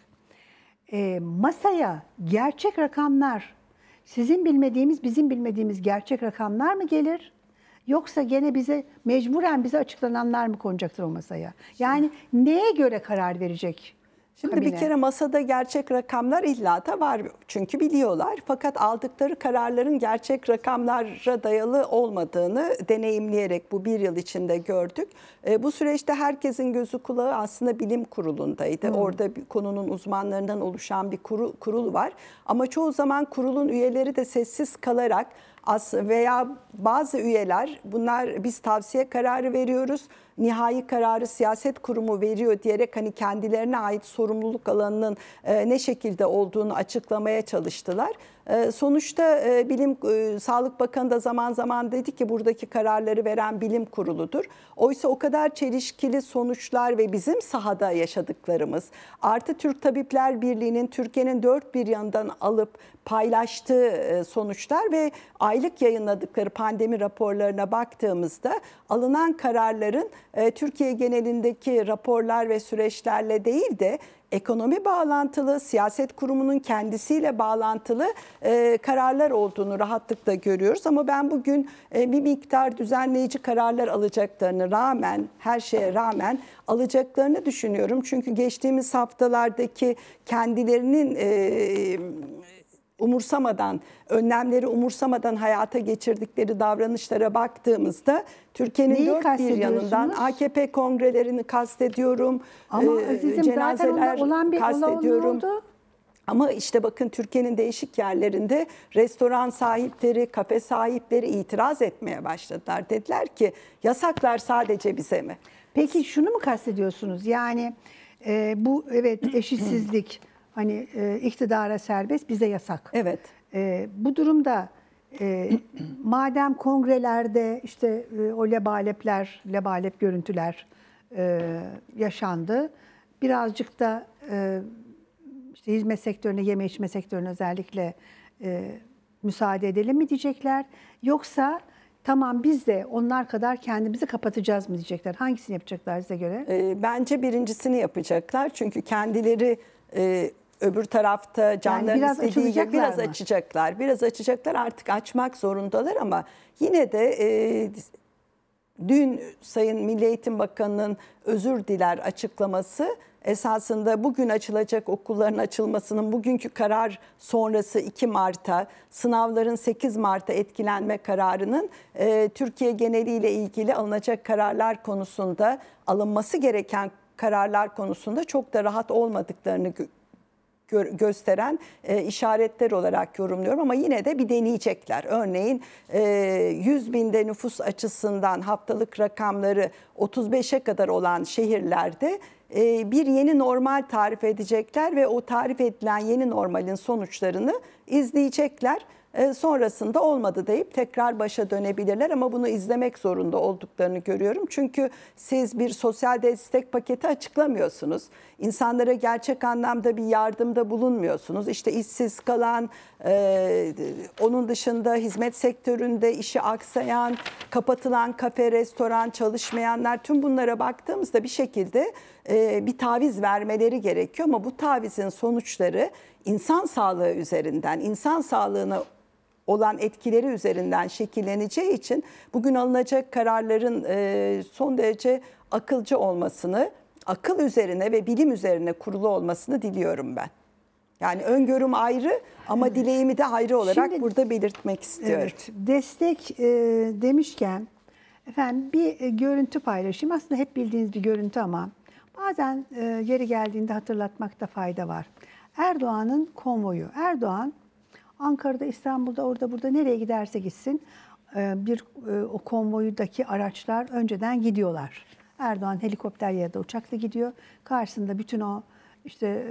E, masaya gerçek rakamlar, sizin bilmediğimiz, bizim bilmediğimiz gerçek rakamlar mı gelir? Yoksa gene bize mecburen bize açıklananlar mı konacaktır o masaya? Yani neye göre karar verecek? Şimdi kabine? Bir kere masada gerçek rakamlar illa da var çünkü biliyorlar. Fakat aldıkları kararların gerçek rakamlara dayalı olmadığını deneyimleyerek bu bir yıl içinde gördük. E, bu süreçte herkesin gözü kulağı aslında bilim kurulundaydı. Hmm. Orada bir konunun uzmanlarından oluşan bir kurul, kurul var. Ama çoğu zaman kurulun üyeleri de sessiz kalarak veya bazı üyeler, bunlar biz tavsiye kararı veriyoruz, nihai kararı siyaset kurumu veriyor diyerek hani kendilerine ait sorumluluk alanının e, ne şekilde olduğunu açıklamaya çalıştılar. E, sonuçta e, Bilim e, Sağlık Bakanı da zaman zaman dedi ki buradaki kararları veren bilim kuruludur. Oysa o kadar çelişkili sonuçlar ve bizim sahada yaşadıklarımız, artı Türk Tabipler Birliği'nin Türkiye'nin dört bir yanından alıp paylaştığı sonuçlar ve aylık yayınladıkları pandemi raporlarına baktığımızda alınan kararların Türkiye genelindeki raporlar ve süreçlerle değil de ekonomi bağlantılı, siyaset kurumunun kendisiyle bağlantılı e, kararlar olduğunu rahatlıkla görüyoruz. Ama ben bugün e, bir miktar düzenleyici kararlar alacaklarını rağmen, her şeye rağmen alacaklarını düşünüyorum. Çünkü geçtiğimiz haftalardaki kendilerinin E, umursamadan, önlemleri umursamadan hayata geçirdikleri davranışlara baktığımızda Türkiye'nin dört bir yanından A K P kongrelerini kastediyorum, ama e, azizim, cenazeler olan bir kastediyorum. Oldu. Ama işte bakın Türkiye'nin değişik yerlerinde restoran sahipleri, kafe sahipleri itiraz etmeye başladılar. Dediler ki yasaklar sadece bize mi? Peki şunu mu kastediyorsunuz? Yani e, bu evet eşitsizlik, hani e, iktidara serbest, bize yasak. Evet. E, bu durumda e, madem kongrelerde işte e, o lebalepler, lebalep görüntüler e, yaşandı, birazcık da e, işte hizmet sektörüne, yeme içme sektörüne özellikle e, müsaade edelim mi diyecekler? Yoksa tamam biz de onlar kadar kendimizi kapatacağız mı diyecekler? Hangisini yapacaklar size göre? E, bence birincisini yapacaklar. Çünkü kendileri e, öbür tarafta canların yani istediği gibi biraz mı? açacaklar. Biraz açacaklar, artık açmak zorundalar ama yine de e, dün Sayın Milli Eğitim Bakanı'nın özür diler açıklaması esasında bugün açılacak okulların açılmasının bugünkü karar sonrası iki Mart'a, sınavların sekiz Mart'a etkilenme kararının e, Türkiye geneliyle ilgili alınacak kararlar konusunda, alınması gereken kararlar konusunda çok da rahat olmadıklarını gösteren e, işaretler olarak yorumluyorum ama yine de bir deneyecekler. Örneğin e, yüz binde nüfus açısından haftalık rakamları otuz beşe kadar olan şehirlerde e, bir yeni normal tarif edecekler ve o tarif edilen yeni normalin sonuçlarını izleyecekler. E, sonrasında olmadı deyip tekrar başa dönebilirler ama bunu izlemek zorunda olduklarını görüyorum. Çünkü siz bir sosyal destek paketi açıklamıyorsunuz. İnsanlara gerçek anlamda bir yardımda bulunmuyorsunuz. İşte işsiz kalan, e, onun dışında hizmet sektöründe işi aksayan, kapatılan kafe, restoran, çalışmayanlar, tüm bunlara baktığımızda bir şekilde e, bir taviz vermeleri gerekiyor. Ama bu tavizin sonuçları insan sağlığı üzerinden, insan sağlığına olan etkileri üzerinden şekilleneceği için bugün alınacak kararların son derece akılcı olmasını, akıl üzerine ve bilim üzerine kurulu olmasını diliyorum ben. Yani öngörüm ayrı ama evet, dileğimi de ayrı olarak Şimdi, burada belirtmek istiyorum. Evet, destek e, demişken efendim bir e, görüntü paylaşayım. Aslında hep bildiğiniz bir görüntü ama bazen e, yeri geldiğinde hatırlatmakta fayda var. Erdoğan'ın konvoyu. Erdoğan Ankara'da, İstanbul'da, orada burada nereye giderse gitsin bir o konvoyudaki araçlar önceden gidiyorlar. Erdoğan helikopter ya da uçakla gidiyor. Karşısında bütün o işte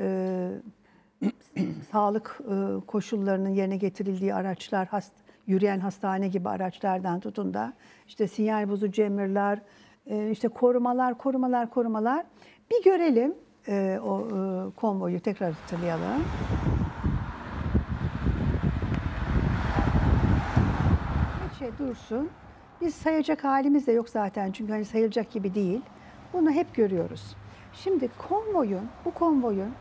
e, sağlık e, koşullarının yerine getirildiği araçlar, hast, yürüyen hastane gibi araçlardan tutun da işte sinyal bozucu emirler, e, işte korumalar, korumalar, korumalar. Bir görelim e, o e, konvoyu, tekrar hatırlayalım. Şey dursun. Biz sayacak halimiz de yok zaten çünkü hani sayılacak gibi değil. Bunu hep görüyoruz. Şimdi konvoyun, bu konvoyun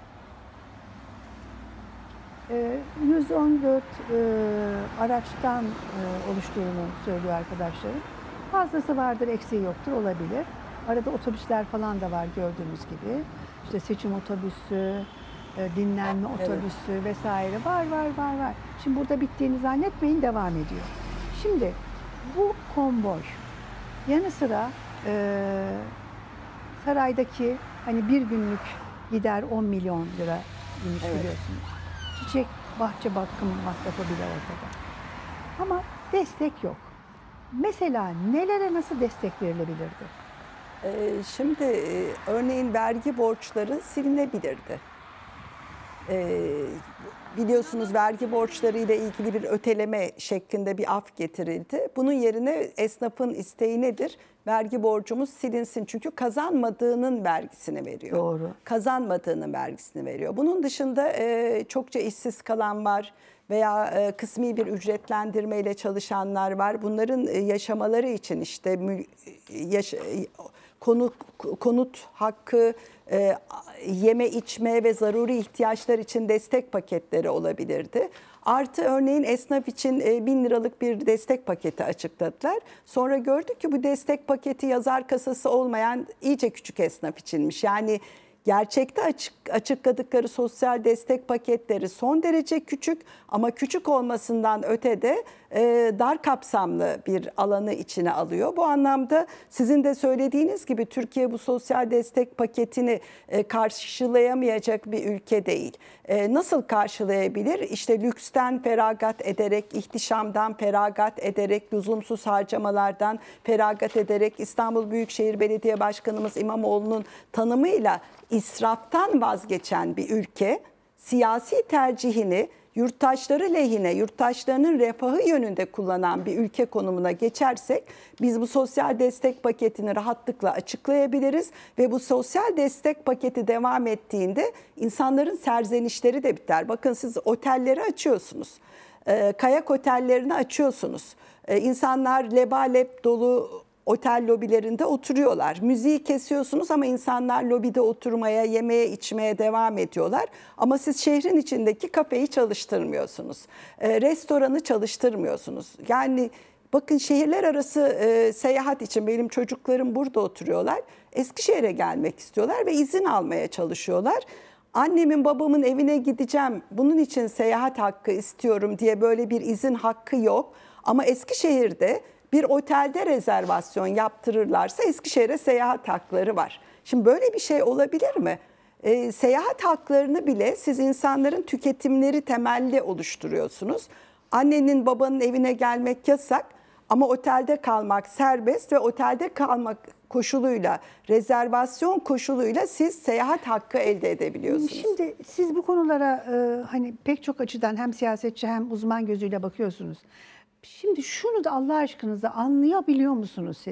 yüz on dört araçtan oluştuğunu söylüyor arkadaşlarım. Fazlası vardır, eksiği yoktur, olabilir. Arada otobüsler falan da var gördüğünüz gibi. İşte seçim otobüsü, dinlenme otobüsü evet, vesaire var var var var. Şimdi burada bittiğini zannetmeyin, devam ediyor. Şimdi bu konvoy yanı sıra e, saraydaki hani bir günlük gider on milyon lira imiş evet, biliyorsunuz. Çiçek, bahçe bakım masrafı bile ortada. Ama destek yok. Mesela nelere nasıl destek verilebilirdi? Ee, Şimdi e, örneğin vergi borçları silinebilirdi. Ee, Biliyorsunuz vergi borçları ile ilgili bir öteleme şeklinde bir af getirildi. Bunun yerine esnafın isteği nedir? Vergi borcumuz silinsin, çünkü kazanmadığının vergisini veriyor. Doğru. Kazanmadığının vergisini veriyor. Bunun dışında e, çokça işsiz kalan var veya e, kısmi bir ücretlendirmeyle çalışanlar var. Bunların e, yaşamaları için işte mül, yaş, konut, konut hakkı, e, yeme içme ve zaruri ihtiyaçlar için destek paketleri olabilirdi. Artı örneğin esnaf için e, bin liralık bir destek paketi açıkladılar. Sonra gördük ki bu destek paketi yazar kasası olmayan iyice küçük esnaf içinmiş. Yani gerçekte açık, açıkladıkları sosyal destek paketleri son derece küçük, ama küçük olmasından ötede e, dar kapsamlı bir alanı içine alıyor. Bu anlamda sizin de söylediğiniz gibi Türkiye bu sosyal destek paketini e, karşılayamayacak bir ülke değil. E, nasıl karşılayabilir? İşte lüksten feragat ederek, ihtişamdan feragat ederek, lüzumsuz harcamalardan feragat ederek, İstanbul Büyükşehir Belediye Başkanımız İmamoğlu'nun tanımıyla israftan vazgeçen bir ülke, siyasi tercihini yurttaşları lehine, yurttaşlarının refahı yönünde kullanan bir ülke konumuna geçersek, biz bu sosyal destek paketini rahatlıkla açıklayabiliriz ve bu sosyal destek paketi devam ettiğinde insanların serzenişleri de biter. Bakın, siz otelleri açıyorsunuz, kayak otellerini açıyorsunuz, insanlar lebalep dolu otel lobilerinde oturuyorlar. Müziği kesiyorsunuz ama insanlar lobide oturmaya, yemeye, içmeye devam ediyorlar. Ama siz şehrin içindeki kafeyi çalıştırmıyorsunuz. E, restoranı çalıştırmıyorsunuz. Yani bakın, şehirler arası e, seyahat için benim çocuklarım burada oturuyorlar. Eskişehir'e gelmek istiyorlar ve izin almaya çalışıyorlar. Annemin babamın evine gideceğim, bunun için seyahat hakkı istiyorum diye böyle bir izin hakkı yok. Ama Eskişehir'de bir otelde rezervasyon yaptırırlarsa Eskişehir'e seyahat hakları var. Şimdi böyle bir şey olabilir mi? E, seyahat haklarını bile siz insanların tüketimleri temelli oluşturuyorsunuz. Annenin babanın evine gelmek yasak ama otelde kalmak serbest ve otelde kalmak koşuluyla, rezervasyon koşuluyla siz seyahat hakkı elde edebiliyorsunuz. Şimdi siz bu konulara e, hani pek çok açıdan hem siyasetçi hem uzman gözüyle bakıyorsunuz. Şimdi şunu da Allah aşkınıza anlayabiliyor musunuz siz?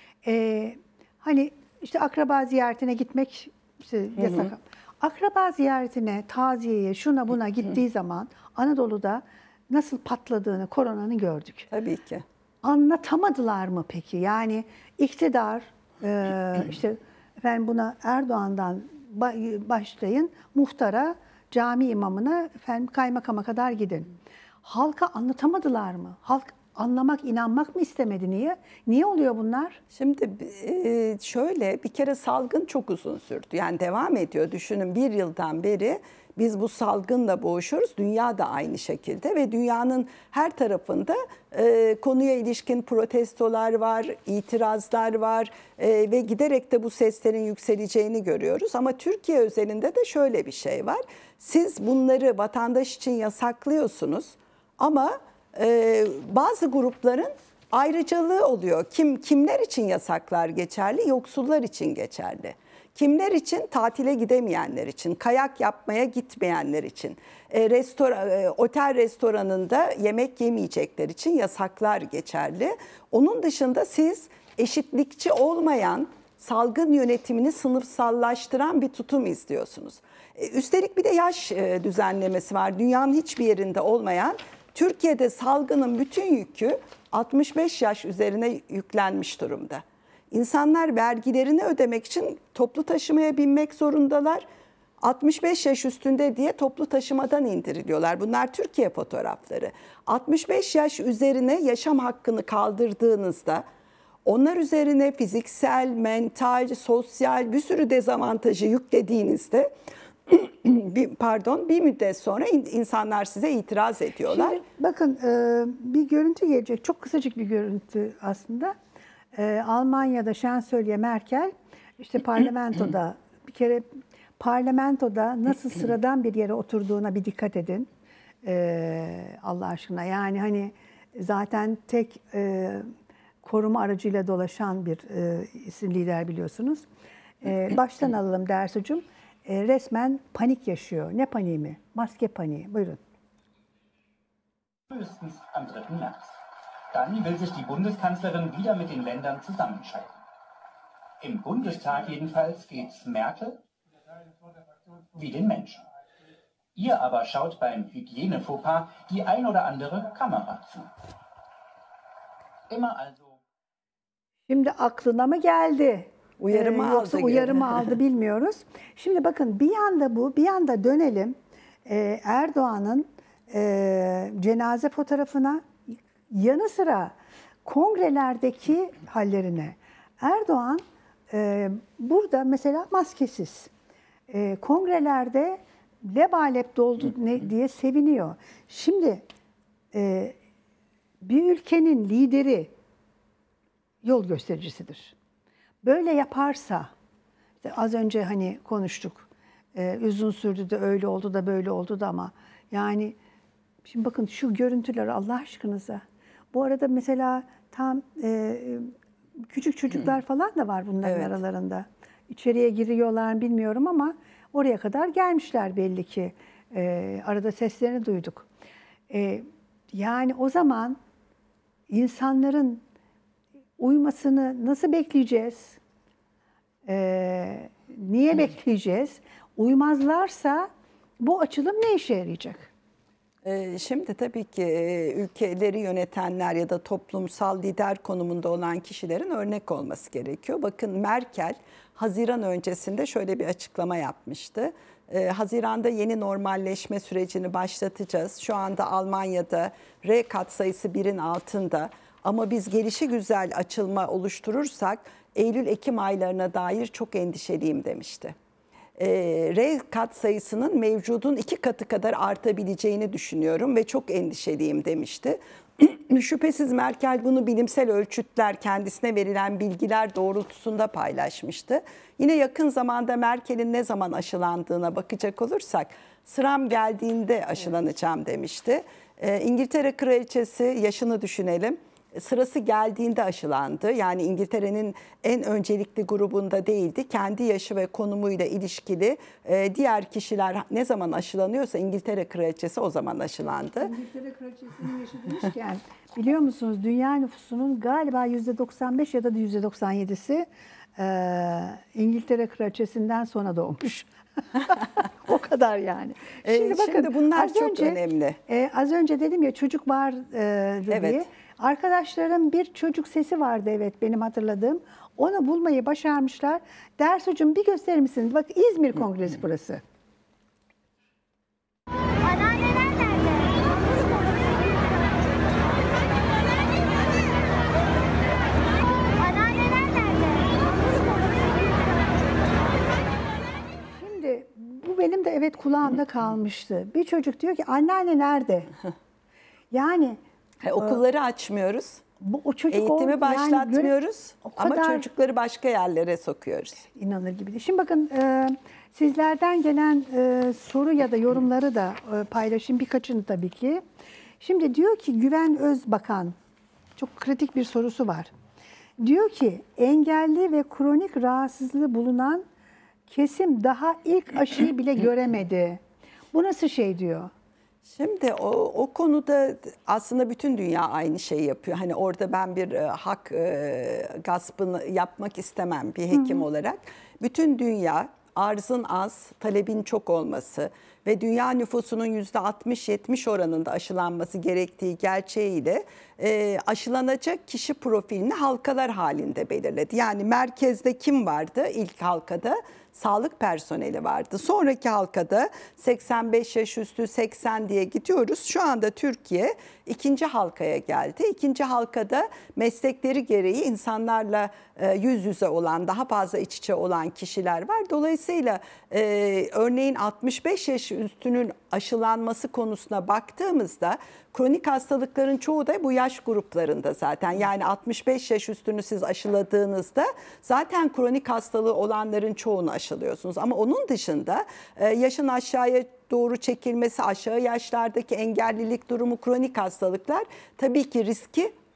Ee, hani işte akraba ziyaretine gitmek işte yasak. Hı hı. Akraba ziyaretine, taziyeye, şuna buna gittiği zaman Anadolu'da nasıl patladığını, koronanın gördük. Tabii ki. Anlatamadılar mı peki? Yani iktidar, e, işte efendim buna Erdoğan'dan başlayın, muhtara, cami imamına, efendim kaymakama kadar gidin. Halka anlatamadılar mı? Halk anlamak, inanmak mı istemedi? Niye? Niye oluyor bunlar? Şimdi şöyle, bir kere salgın çok uzun sürdü. Yani devam ediyor. Düşünün, bir yıldan beri biz bu salgınla boğuşuyoruz. Dünya da aynı şekilde ve dünyanın her tarafında e, konuya ilişkin protestolar var, itirazlar var e, ve giderek de bu seslerin yükseleceğini görüyoruz. Ama Türkiye özelinde de şöyle bir şey var. Siz bunları vatandaş için yasaklıyorsunuz ama e, bazı grupların ayrıcalığı oluyor. Kim kimler için yasaklar geçerli? Yoksullar için geçerli. Kimler için? Tatile gidemeyenler için, kayak yapmaya gitmeyenler için, e, restoran, e, otel restoranında yemek yemeyecekler için yasaklar geçerli. Onun dışında siz eşitlikçi olmayan, salgın yönetimini sınıfsallaştıran bir tutum izliyorsunuz. E, üstelik bir de yaş e, düzenlemesi var. Dünyanın hiçbir yerinde olmayan, Türkiye'de salgının bütün yükü altmış beş yaş üzerine yüklenmiş durumda. İnsanlar vergilerini ödemek için toplu taşımaya binmek zorundalar. altmış beş yaş üstünde diye toplu taşımadan indiriliyorlar. Bunlar Türkiye fotoğrafları. altmış beş yaş üzerine yaşam hakkını kaldırdığınızda, onlar üzerine fiziksel, mental, sosyal bir sürü dezavantajı yüklediğinizde bir, pardon bir müddet sonra insanlar size itiraz ediyorlar. Şimdi bakın, bir görüntü gelecek. Çok kısacık bir görüntü aslında. Almanya'da Şansölye Merkel işte parlamentoda, bir kere parlamentoda nasıl sıradan bir yere oturduğuna bir dikkat edin. Allah aşkına. Yani hani zaten tek koruma aracıyla dolaşan bir e, isim lider biliyorsunuz. E, baştan alalım Dersucuğum. E, resmen panik yaşıyor. Ne paniği mi? Maske paniği. Buyurun. Frühestens am dritten März. Dann will sich die Bundeskanzlerin wieder mit den Ländern zusammenschalten. Im Bundestag jedenfalls geht's Merkel wie den Menschen. Ihr aber schaut beim Hygiene-Fauxpas die ein oder andere Kamera zu. Immer also. Şimdi aklına mı geldi? Uyarımı Ee, yoksa aldı. uyarımı aldı bilmiyoruz. Şimdi bakın bir yanda bu, bir yanda dönelim ee, Erdoğan'ın e, cenaze fotoğrafına, yanı sıra kongrelerdeki hallerine. Erdoğan e, burada mesela maskesiz. E, kongrelerde lebalep doldu ne, diye seviniyor. Şimdi e, bir ülkenin lideri yol göstericisidir. Böyle yaparsa, işte az önce hani konuştuk, e, uzun sürdü de öyle oldu da böyle oldu da ama yani şimdi bakın şu görüntüler Allah aşkınıza. Bu arada mesela tam e, küçük çocuklar falan da var bunların Evet. aralarında. İçeriye giriyorlar bilmiyorum ama oraya kadar gelmişler belli ki. E, arada seslerini duyduk. E, yani o zaman insanların uymasını nasıl bekleyeceğiz? Ee, niye bekleyeceğiz? Uymazlarsa bu açılım ne işe yarayacak? Ee, Şimdi tabii ki e, ülkeleri yönetenler ya da toplumsal lider konumunda olan kişilerin örnek olması gerekiyor. Bakın Merkel Haziran öncesinde şöyle bir açıklama yapmıştı. Ee, Haziran'da yeni normalleşme sürecini başlatacağız. Şu anda Almanya'da R katsayısı birin altında. Ama biz gelişigüzel açılma oluşturursak Eylül-Ekim aylarına dair çok endişeliyim demişti. Ee, R katsayısının mevcudun iki katı kadar artabileceğini düşünüyorum ve çok endişeliyim demişti. Şüphesiz Merkel bunu bilimsel ölçütler, kendisine verilen bilgiler doğrultusunda paylaşmıştı. Yine yakın zamanda Merkel'in ne zaman aşılandığına bakacak olursak sıram geldiğinde aşılanacağım demişti. Ee, İngiltere Kraliçesi, yaşını düşünelim, sırası geldiğinde aşılandı. Yani İngiltere'nin en öncelikli grubunda değildi. Kendi yaşı ve konumuyla ilişkili e, diğer kişiler ne zaman aşılanıyorsa İngiltere Kraliçesi o zaman aşılandı. İngiltere Kraliçesi'nin yaşı demişken biliyor musunuz dünya nüfusunun galiba yüzde doksan beş ya da yüzde doksan yedisi e, İngiltere Kraliçesi'nden sonra doğmuş. O kadar yani. Şimdi, bakın, Şimdi bunlar az çok önce, önemli. E, az önce dedim ya çocuk var e, diye. Evet. Arkadaşlarım bir çocuk sesi vardı evet benim hatırladığım. Onu bulmayı başarmışlar. Dersucuğum bir gösterir misiniz? Bak İzmir Kongresi burası. Anneanneler nerede? Anneanneler nerede? Şimdi bu benim de evet kulağımda kalmıştı. Bir çocuk diyor ki anneanne nerede? Yani He, okulları açmıyoruz. bu o çocuk Eğitimi o, yani başlatmıyoruz göre- o ama kadar çocukları başka yerlere sokuyoruz. inanılır gibi değil. Şimdi bakın e, sizlerden gelen e, soru ya da yorumları da e, paylaşayım birkaçını tabii ki. Şimdi diyor ki Güven Özbakan çok kritik bir sorusu var. Diyor ki engelli ve kronik rahatsızlığı bulunan kesim daha ilk aşıyı bile göremedi. Bu nasıl şey diyor? Şimdi o, o konuda aslında bütün dünya aynı şeyi yapıyor. Hani orada ben bir e, hak e, gaspını yapmak istemem bir hekim hı hı. olarak. Bütün dünya arzın az, talebin çok olması ve dünya nüfusunun yüzde altmış yetmiş oranında aşılanması gerektiği gerçeğiyle e, aşılanacak kişi profilini halkalar halinde belirledi. Yani merkezde kim vardı ilk halkada? Sağlık personeli vardı. Sonraki halkada seksen beş yaş üstü seksen diye gidiyoruz. Şu anda Türkiye ikinci halkaya geldi. İkinci halkada meslekleri gereği insanlarla e, yüz yüze olan, daha fazla iç içe olan kişiler var. Dolayısıyla e, örneğin altmış beş yaş üstünün aşılanması konusuna baktığımızda kronik hastalıkların çoğu da bu yaş gruplarında zaten. Yani altmış beş yaş üstünü siz aşıladığınızda zaten kronik hastalığı olanların çoğunu aşılıyorsunuz. Ama onun dışında yaşın aşağıya doğru çekilmesi, aşağı yaşlardaki engellilik durumu, kronik hastalıklar tabii ki riski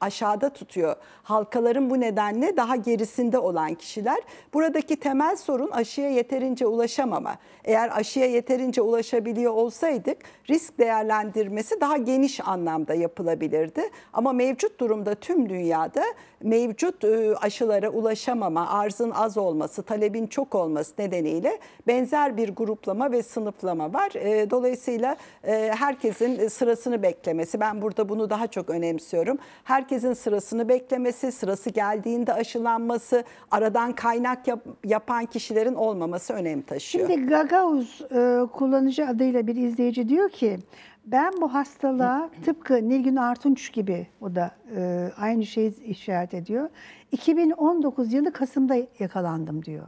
aşağıda tutuyor. Halkaların bu nedenle daha gerisinde olan kişiler. Buradaki temel sorun aşıya yeterince ulaşamama. Eğer aşıya yeterince ulaşabiliyor olsaydık risk değerlendirmesi daha geniş anlamda yapılabilirdi. Ama mevcut durumda tüm dünyada mevcut aşılara ulaşamama, arzın az olması, talebin çok olması nedeniyle benzer bir gruplama ve sınıflama var. Dolayısıyla herkesin sırasını beklemesi, ben burada bunu daha çok önemsiyorum. Herkesin sırasını beklemesi, sırası geldiğinde aşılanması, aradan kaynak yap, yapan kişilerin olmaması önem taşıyor. Şimdi Gagauz e, kullanıcı adıyla bir izleyici diyor ki, ben bu hastalığa tıpkı Nilgün Artunç gibi, o da e, aynı şeyi işaret ediyor. iki bin on dokuz yılı Kasım'da yakalandım diyor.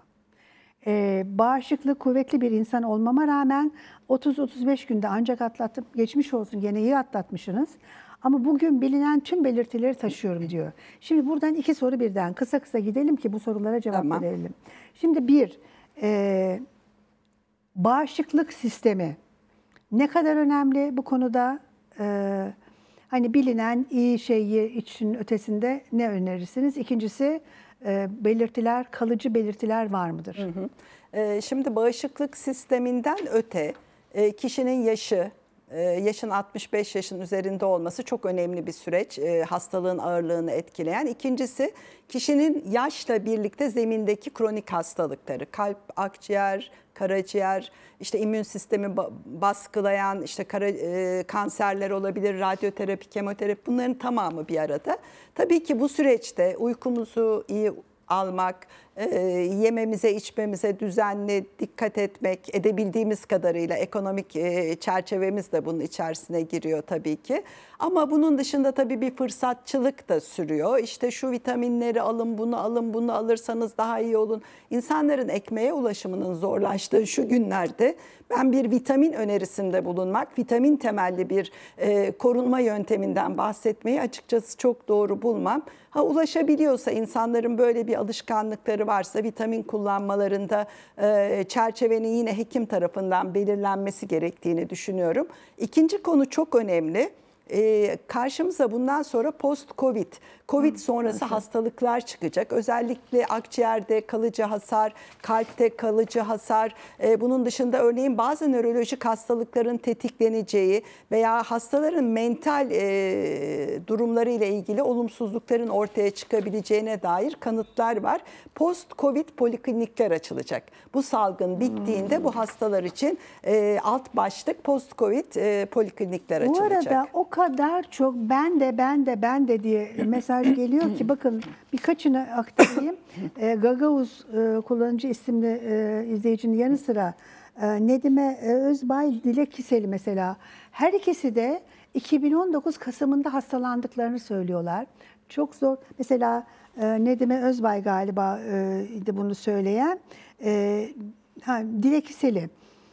E, bağışıklığı kuvvetli bir insan olmama rağmen otuz otuz beş günde ancak atlattım. Geçmiş olsun, gene iyi atlatmışsınız. Ama bugün bilinen tüm belirtileri taşıyorum diyor. Şimdi buradan iki soru birden kısa kısa gidelim ki bu sorulara cevap Tamam. verelim. Şimdi bir, e, bağışıklık sistemi ne kadar önemli bu konuda? Ee, hani bilinen iyi şeyi için ötesinde ne önerirsiniz? İkincisi, e, belirtiler, kalıcı belirtiler var mıdır? Hı hı. Ee, şimdi bağışıklık sisteminden öte e, kişinin yaşı, e, yaşın altmış beş yaşın üzerinde olması çok önemli bir süreç. E, hastalığın ağırlığını etkileyen. İkincisi, kişinin yaşla birlikte zemindeki kronik hastalıkları, kalp, akciğer, karaciğer, işte immün sistemi baskılayan işte kara, e, kanserler olabilir, radyoterapi, kemoterapi, bunların tamamı bir arada. Tabii ki bu süreçte uykumuzu iyi almak, e, yememize, içmemize düzenli dikkat etmek, edebildiğimiz kadarıyla ekonomik e, çerçevemiz de bunun içerisine giriyor tabii ki. Ama bunun dışında tabii bir fırsatçılık da sürüyor. İşte şu vitaminleri alın, bunu alın, bunu alırsanız daha iyi olun. İnsanların ekmeğe ulaşımının zorlaştığı şu günlerde ben bir vitamin önerisinde bulunmak, vitamin temelli bir e, korunma yönteminden bahsetmeyi açıkçası çok doğru bulmam. Ha, ulaşabiliyorsa, insanların böyle bir alışkanlıkları varsa vitamin kullanmalarında e, çerçevenin yine hekim tarafından belirlenmesi gerektiğini düşünüyorum. İkinci konu çok önemli. Ee, karşımıza bundan sonra post-Covid, Covid sonrası evet. hastalıklar çıkacak. Özellikle akciğerde kalıcı hasar, kalpte kalıcı hasar, ee, bunun dışında örneğin bazı nörolojik hastalıkların tetikleneceği veya hastaların mental e, durumları ile ilgili olumsuzlukların ortaya çıkabileceğine dair kanıtlar var. Post-Covid poliklinikler açılacak. Bu salgın bittiğinde hmm. bu hastalar için e, alt başlık post-Covid e, poliklinikler açılacak. Bu arada o kadar çok ben de ben de ben de diye mesaj geliyor ki bakın birkaçını aktarayım. e, Gagauz e, kullanıcı isimli e, izleyicinin yanı sıra e, Nedime Özbay, Dilek Kiseli mesela. Her ikisi de iki bin on dokuz Kasım'ında hastalandıklarını söylüyorlar. Çok zor. Mesela e, Nedime Özbay galiba e, bunu söyleyen. E, ha, Dilek Kiseli.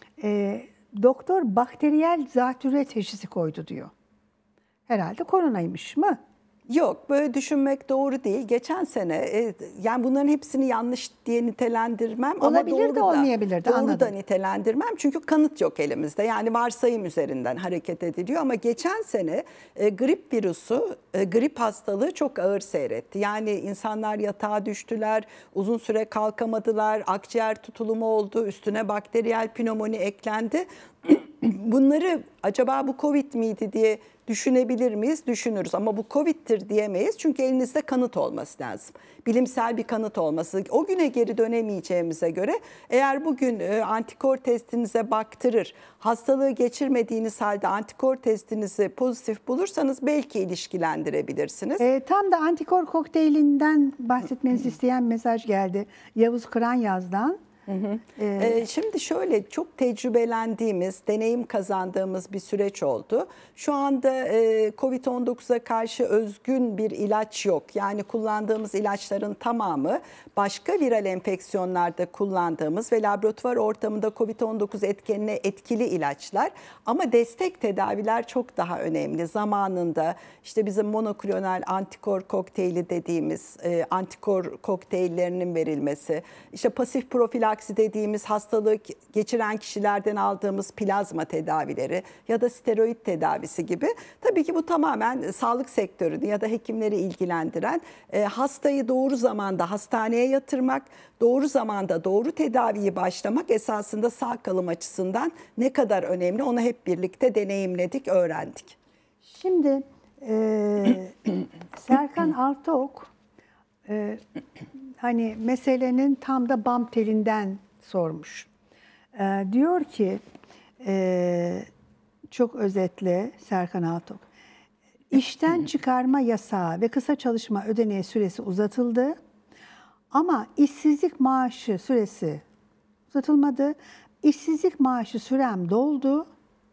E, doktor bakteriyel zatürre teşhisi koydu diyor. Herhalde koronaymış mı? Yok, böyle düşünmek doğru değil. Geçen sene e, yani bunların hepsini yanlış diye nitelendirmem. Olabilir ama doğru de da, olmayabilir de doğru anladım. da nitelendirmem. Çünkü kanıt yok elimizde. Yani varsayım üzerinden hareket ediliyor. Ama geçen sene e, grip virüsü, e, grip hastalığı çok ağır seyretti. Yani insanlar yatağa düştüler, uzun süre kalkamadılar, akciğer tutulumu oldu, üstüne bakteriyel pnömoni eklendi. Bunları acaba bu Covid miydi diye düşünebilir miyiz? Düşünürüz ama bu Covid'tir diyemeyiz. Çünkü elinizde kanıt olması lazım. Bilimsel bir kanıt olması. O güne geri dönemeyeceğimize göre eğer bugün e, antikor testinize baktırır, hastalığı geçirmediğiniz halde antikor testinizi pozitif bulursanız belki ilişkilendirebilirsiniz. E, tam da antikor kokteylinden bahsetmenizi isteyen mesaj geldi. Yavuz Kıranyaz'dan. Hı hı. Ee, Şimdi şöyle çok tecrübelendiğimiz, deneyim kazandığımız bir süreç oldu. Şu anda e, Covid on dokuza karşı özgün bir ilaç yok. Yani kullandığımız ilaçların tamamı başka viral enfeksiyonlarda kullandığımız ve laboratuvar ortamında Covid on dokuz etkenine etkili ilaçlar. Ama destek tedaviler çok daha önemli. Zamanında işte bizim monoklonal antikor kokteyli dediğimiz e, antikor kokteyllerinin verilmesi, işte pasif profilaktik monofilaksi dediğimiz hastalık geçiren kişilerden aldığımız plazma tedavileri ya da steroid tedavisi gibi. Tabii ki bu tamamen sağlık sektörünü ya da hekimleri ilgilendiren, e, hastayı doğru zamanda hastaneye yatırmak, doğru zamanda doğru tedaviyi başlamak esasında sağ kalım açısından ne kadar önemli onu hep birlikte deneyimledik, öğrendik. Şimdi e, Serkan Altıok e, hani meselenin tam da bam telinden sormuş. E, diyor ki e, çok özetle Serkan Altıok, işten çıkarma yasağı ve kısa çalışma ödeneği süresi uzatıldı ama işsizlik maaşı süresi uzatılmadı. İşsizlik maaşı sürem doldu.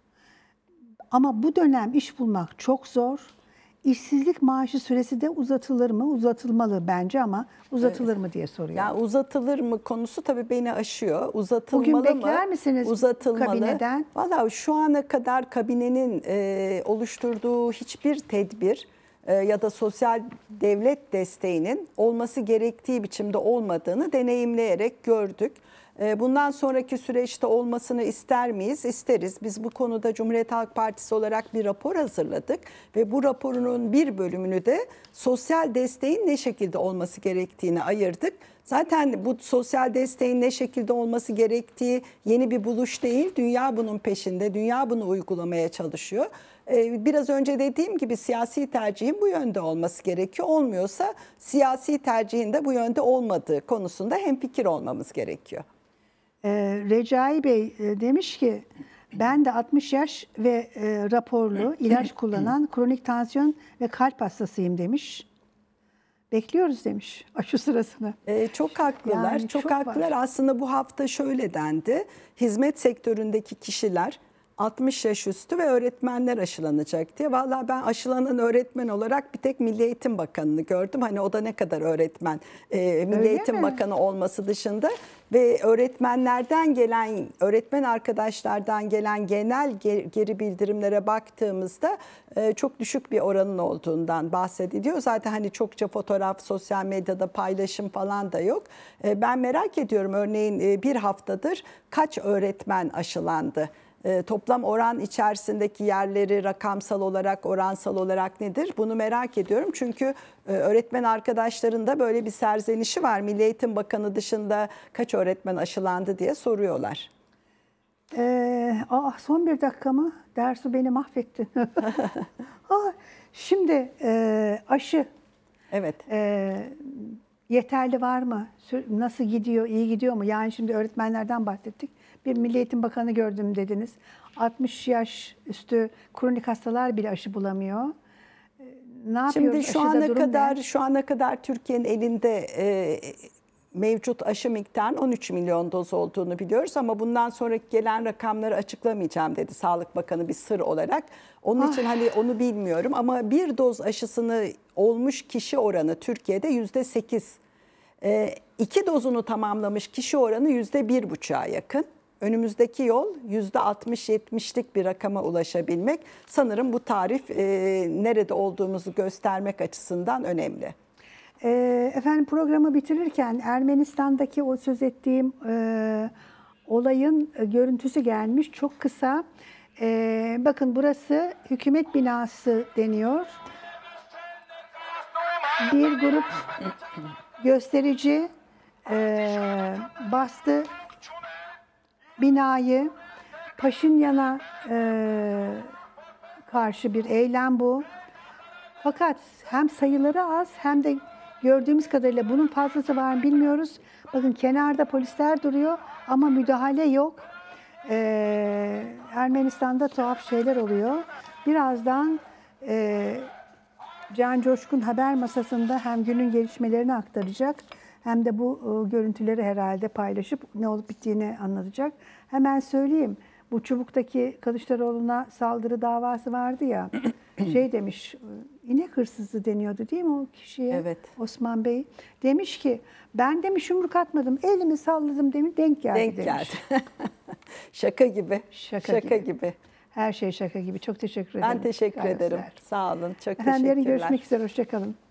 Ama bu dönem iş bulmak çok zor. İşsizlik maaşı süresi de uzatılır mı? Uzatılmalı bence ama uzatılır mı diye soruyor. Ya uzatılır mı konusu tabii beni aşıyor. Uzatılmalı Bugün mı? bekler misiniz Uzatılmalı. kabineden? Valla şu ana kadar kabinenin e, oluşturduğu hiçbir tedbir e, ya da sosyal devlet desteğinin olması gerektiği biçimde olmadığını deneyimleyerek gördük. Bundan sonraki süreçte olmasını ister miyiz? İsteriz. Biz bu konuda Cumhuriyet Halk Partisi olarak bir rapor hazırladık ve bu raporunun bir bölümünü de sosyal desteğin ne şekilde olması gerektiğini ayırdık. Zaten bu sosyal desteğin ne şekilde olması gerektiği yeni bir buluş değil. Dünya bunun peşinde, dünya bunu uygulamaya çalışıyor. Biraz önce dediğim gibi siyasi tercihin bu yönde olması gerekiyor. Olmuyorsa siyasi tercihin de bu yönde olmadığı konusunda hemfikir olmamız gerekiyor. Ee, Recai Bey e, demiş ki ben de altmış yaş ve e, raporlu ilaç kullanan kronik tansiyon ve kalp hastasıyım demiş. Bekliyoruz demiş aşı sırasını. Ee, çok haklılar, Yani çok, çok haklılar. var. Aslında bu hafta şöyle dendi. Hizmet sektöründeki kişiler altmış yaş üstü ve öğretmenler aşılanacak diye. Vallahi ben aşılanan öğretmen olarak bir tek Milli Eğitim Bakanı'nı gördüm. Hani o da ne kadar öğretmen, e, Milli Öyle Eğitim mi? Bakanı olması dışında ve öğretmenlerden gelen, öğretmen arkadaşlardan gelen genel geri bildirimlere baktığımızda e, çok düşük bir oranın olduğundan bahsediliyor. Zaten hani çokça fotoğraf, sosyal medyada paylaşım falan da yok. E, ben merak ediyorum örneğin e, bir haftadır kaç öğretmen aşılandı? E, toplam oran içerisindeki yerleri rakamsal olarak, oransal olarak nedir? Bunu merak ediyorum. Çünkü e, öğretmen arkadaşların da böyle bir serzenişi var. Milli Eğitim Bakanı dışında kaç öğretmen aşılandı diye soruyorlar. Ee, ah, son bir dakika mı? Dersu beni mahvettin. ah, şimdi e, aşı Evet. e, yeterli var mı? Nasıl gidiyor? İyi gidiyor mu? Yani şimdi öğretmenlerden bahsettik. Bir Milli Eğitim Bakanı gördüm dediniz. altmış yaş üstü kronik hastalar bile aşı bulamıyor. Ne yapıyoruz? Şimdi şu Aşıda ana durum kadar ne? şu ana kadar Türkiye'nin elinde e, mevcut aşı miktarının on üç milyon doz olduğunu biliyoruz ama bundan sonraki gelen rakamları açıklamayacağım dedi Sağlık Bakanı bir sır olarak. Onun Ah. için hani onu bilmiyorum ama bir doz aşısını olmuş kişi oranı Türkiye'de yüzde sekiz. E, iki dozunu tamamlamış kişi oranı yüzde bir buçuğa yakın. Önümüzdeki yol yüzde altmış yetmişlik bir rakama ulaşabilmek. Sanırım bu tarif e, nerede olduğumuzu göstermek açısından önemli. E, efendim programı bitirirken Ermenistan'daki o söz ettiğim e, olayın e, görüntüsü gelmiş. Çok kısa. E, bakın burası hükümet binası deniyor. Bir grup gösterici e, bastı binayı. Paşinyan'a e, karşı bir eylem bu. Fakat hem sayıları az hem de gördüğümüz kadarıyla bunun fazlası var mı bilmiyoruz. Bakın kenarda polisler duruyor ama müdahale yok. Ee, Ermenistan'da tuhaf şeyler oluyor. Birazdan e, Can Coşkun haber masasında hem günün gelişmelerini aktaracak hem de bu e, görüntüleri herhalde paylaşıp ne olup bittiğini anlatacak. Hemen söyleyeyim. Bu Çubuk'taki Kılıçdaroğlu'na saldırı davası vardı ya. Şey demiş, inek hırsızı deniyordu değil mi o kişiye? Evet. Osman Bey. Demiş ki ben demiş yumruk atmadım, elimi salladım demiş, denk geldi Denk demiş. geldi. Şaka gibi. Şaka, Şaka gibi. gibi. Her şey şaka gibi. Çok teşekkür ederim. Ben teşekkür Gayet ederim. güzel. Sağ olun. Çok Efendim yarın teşekkürler. görüşmek üzere. Hoşça kalın.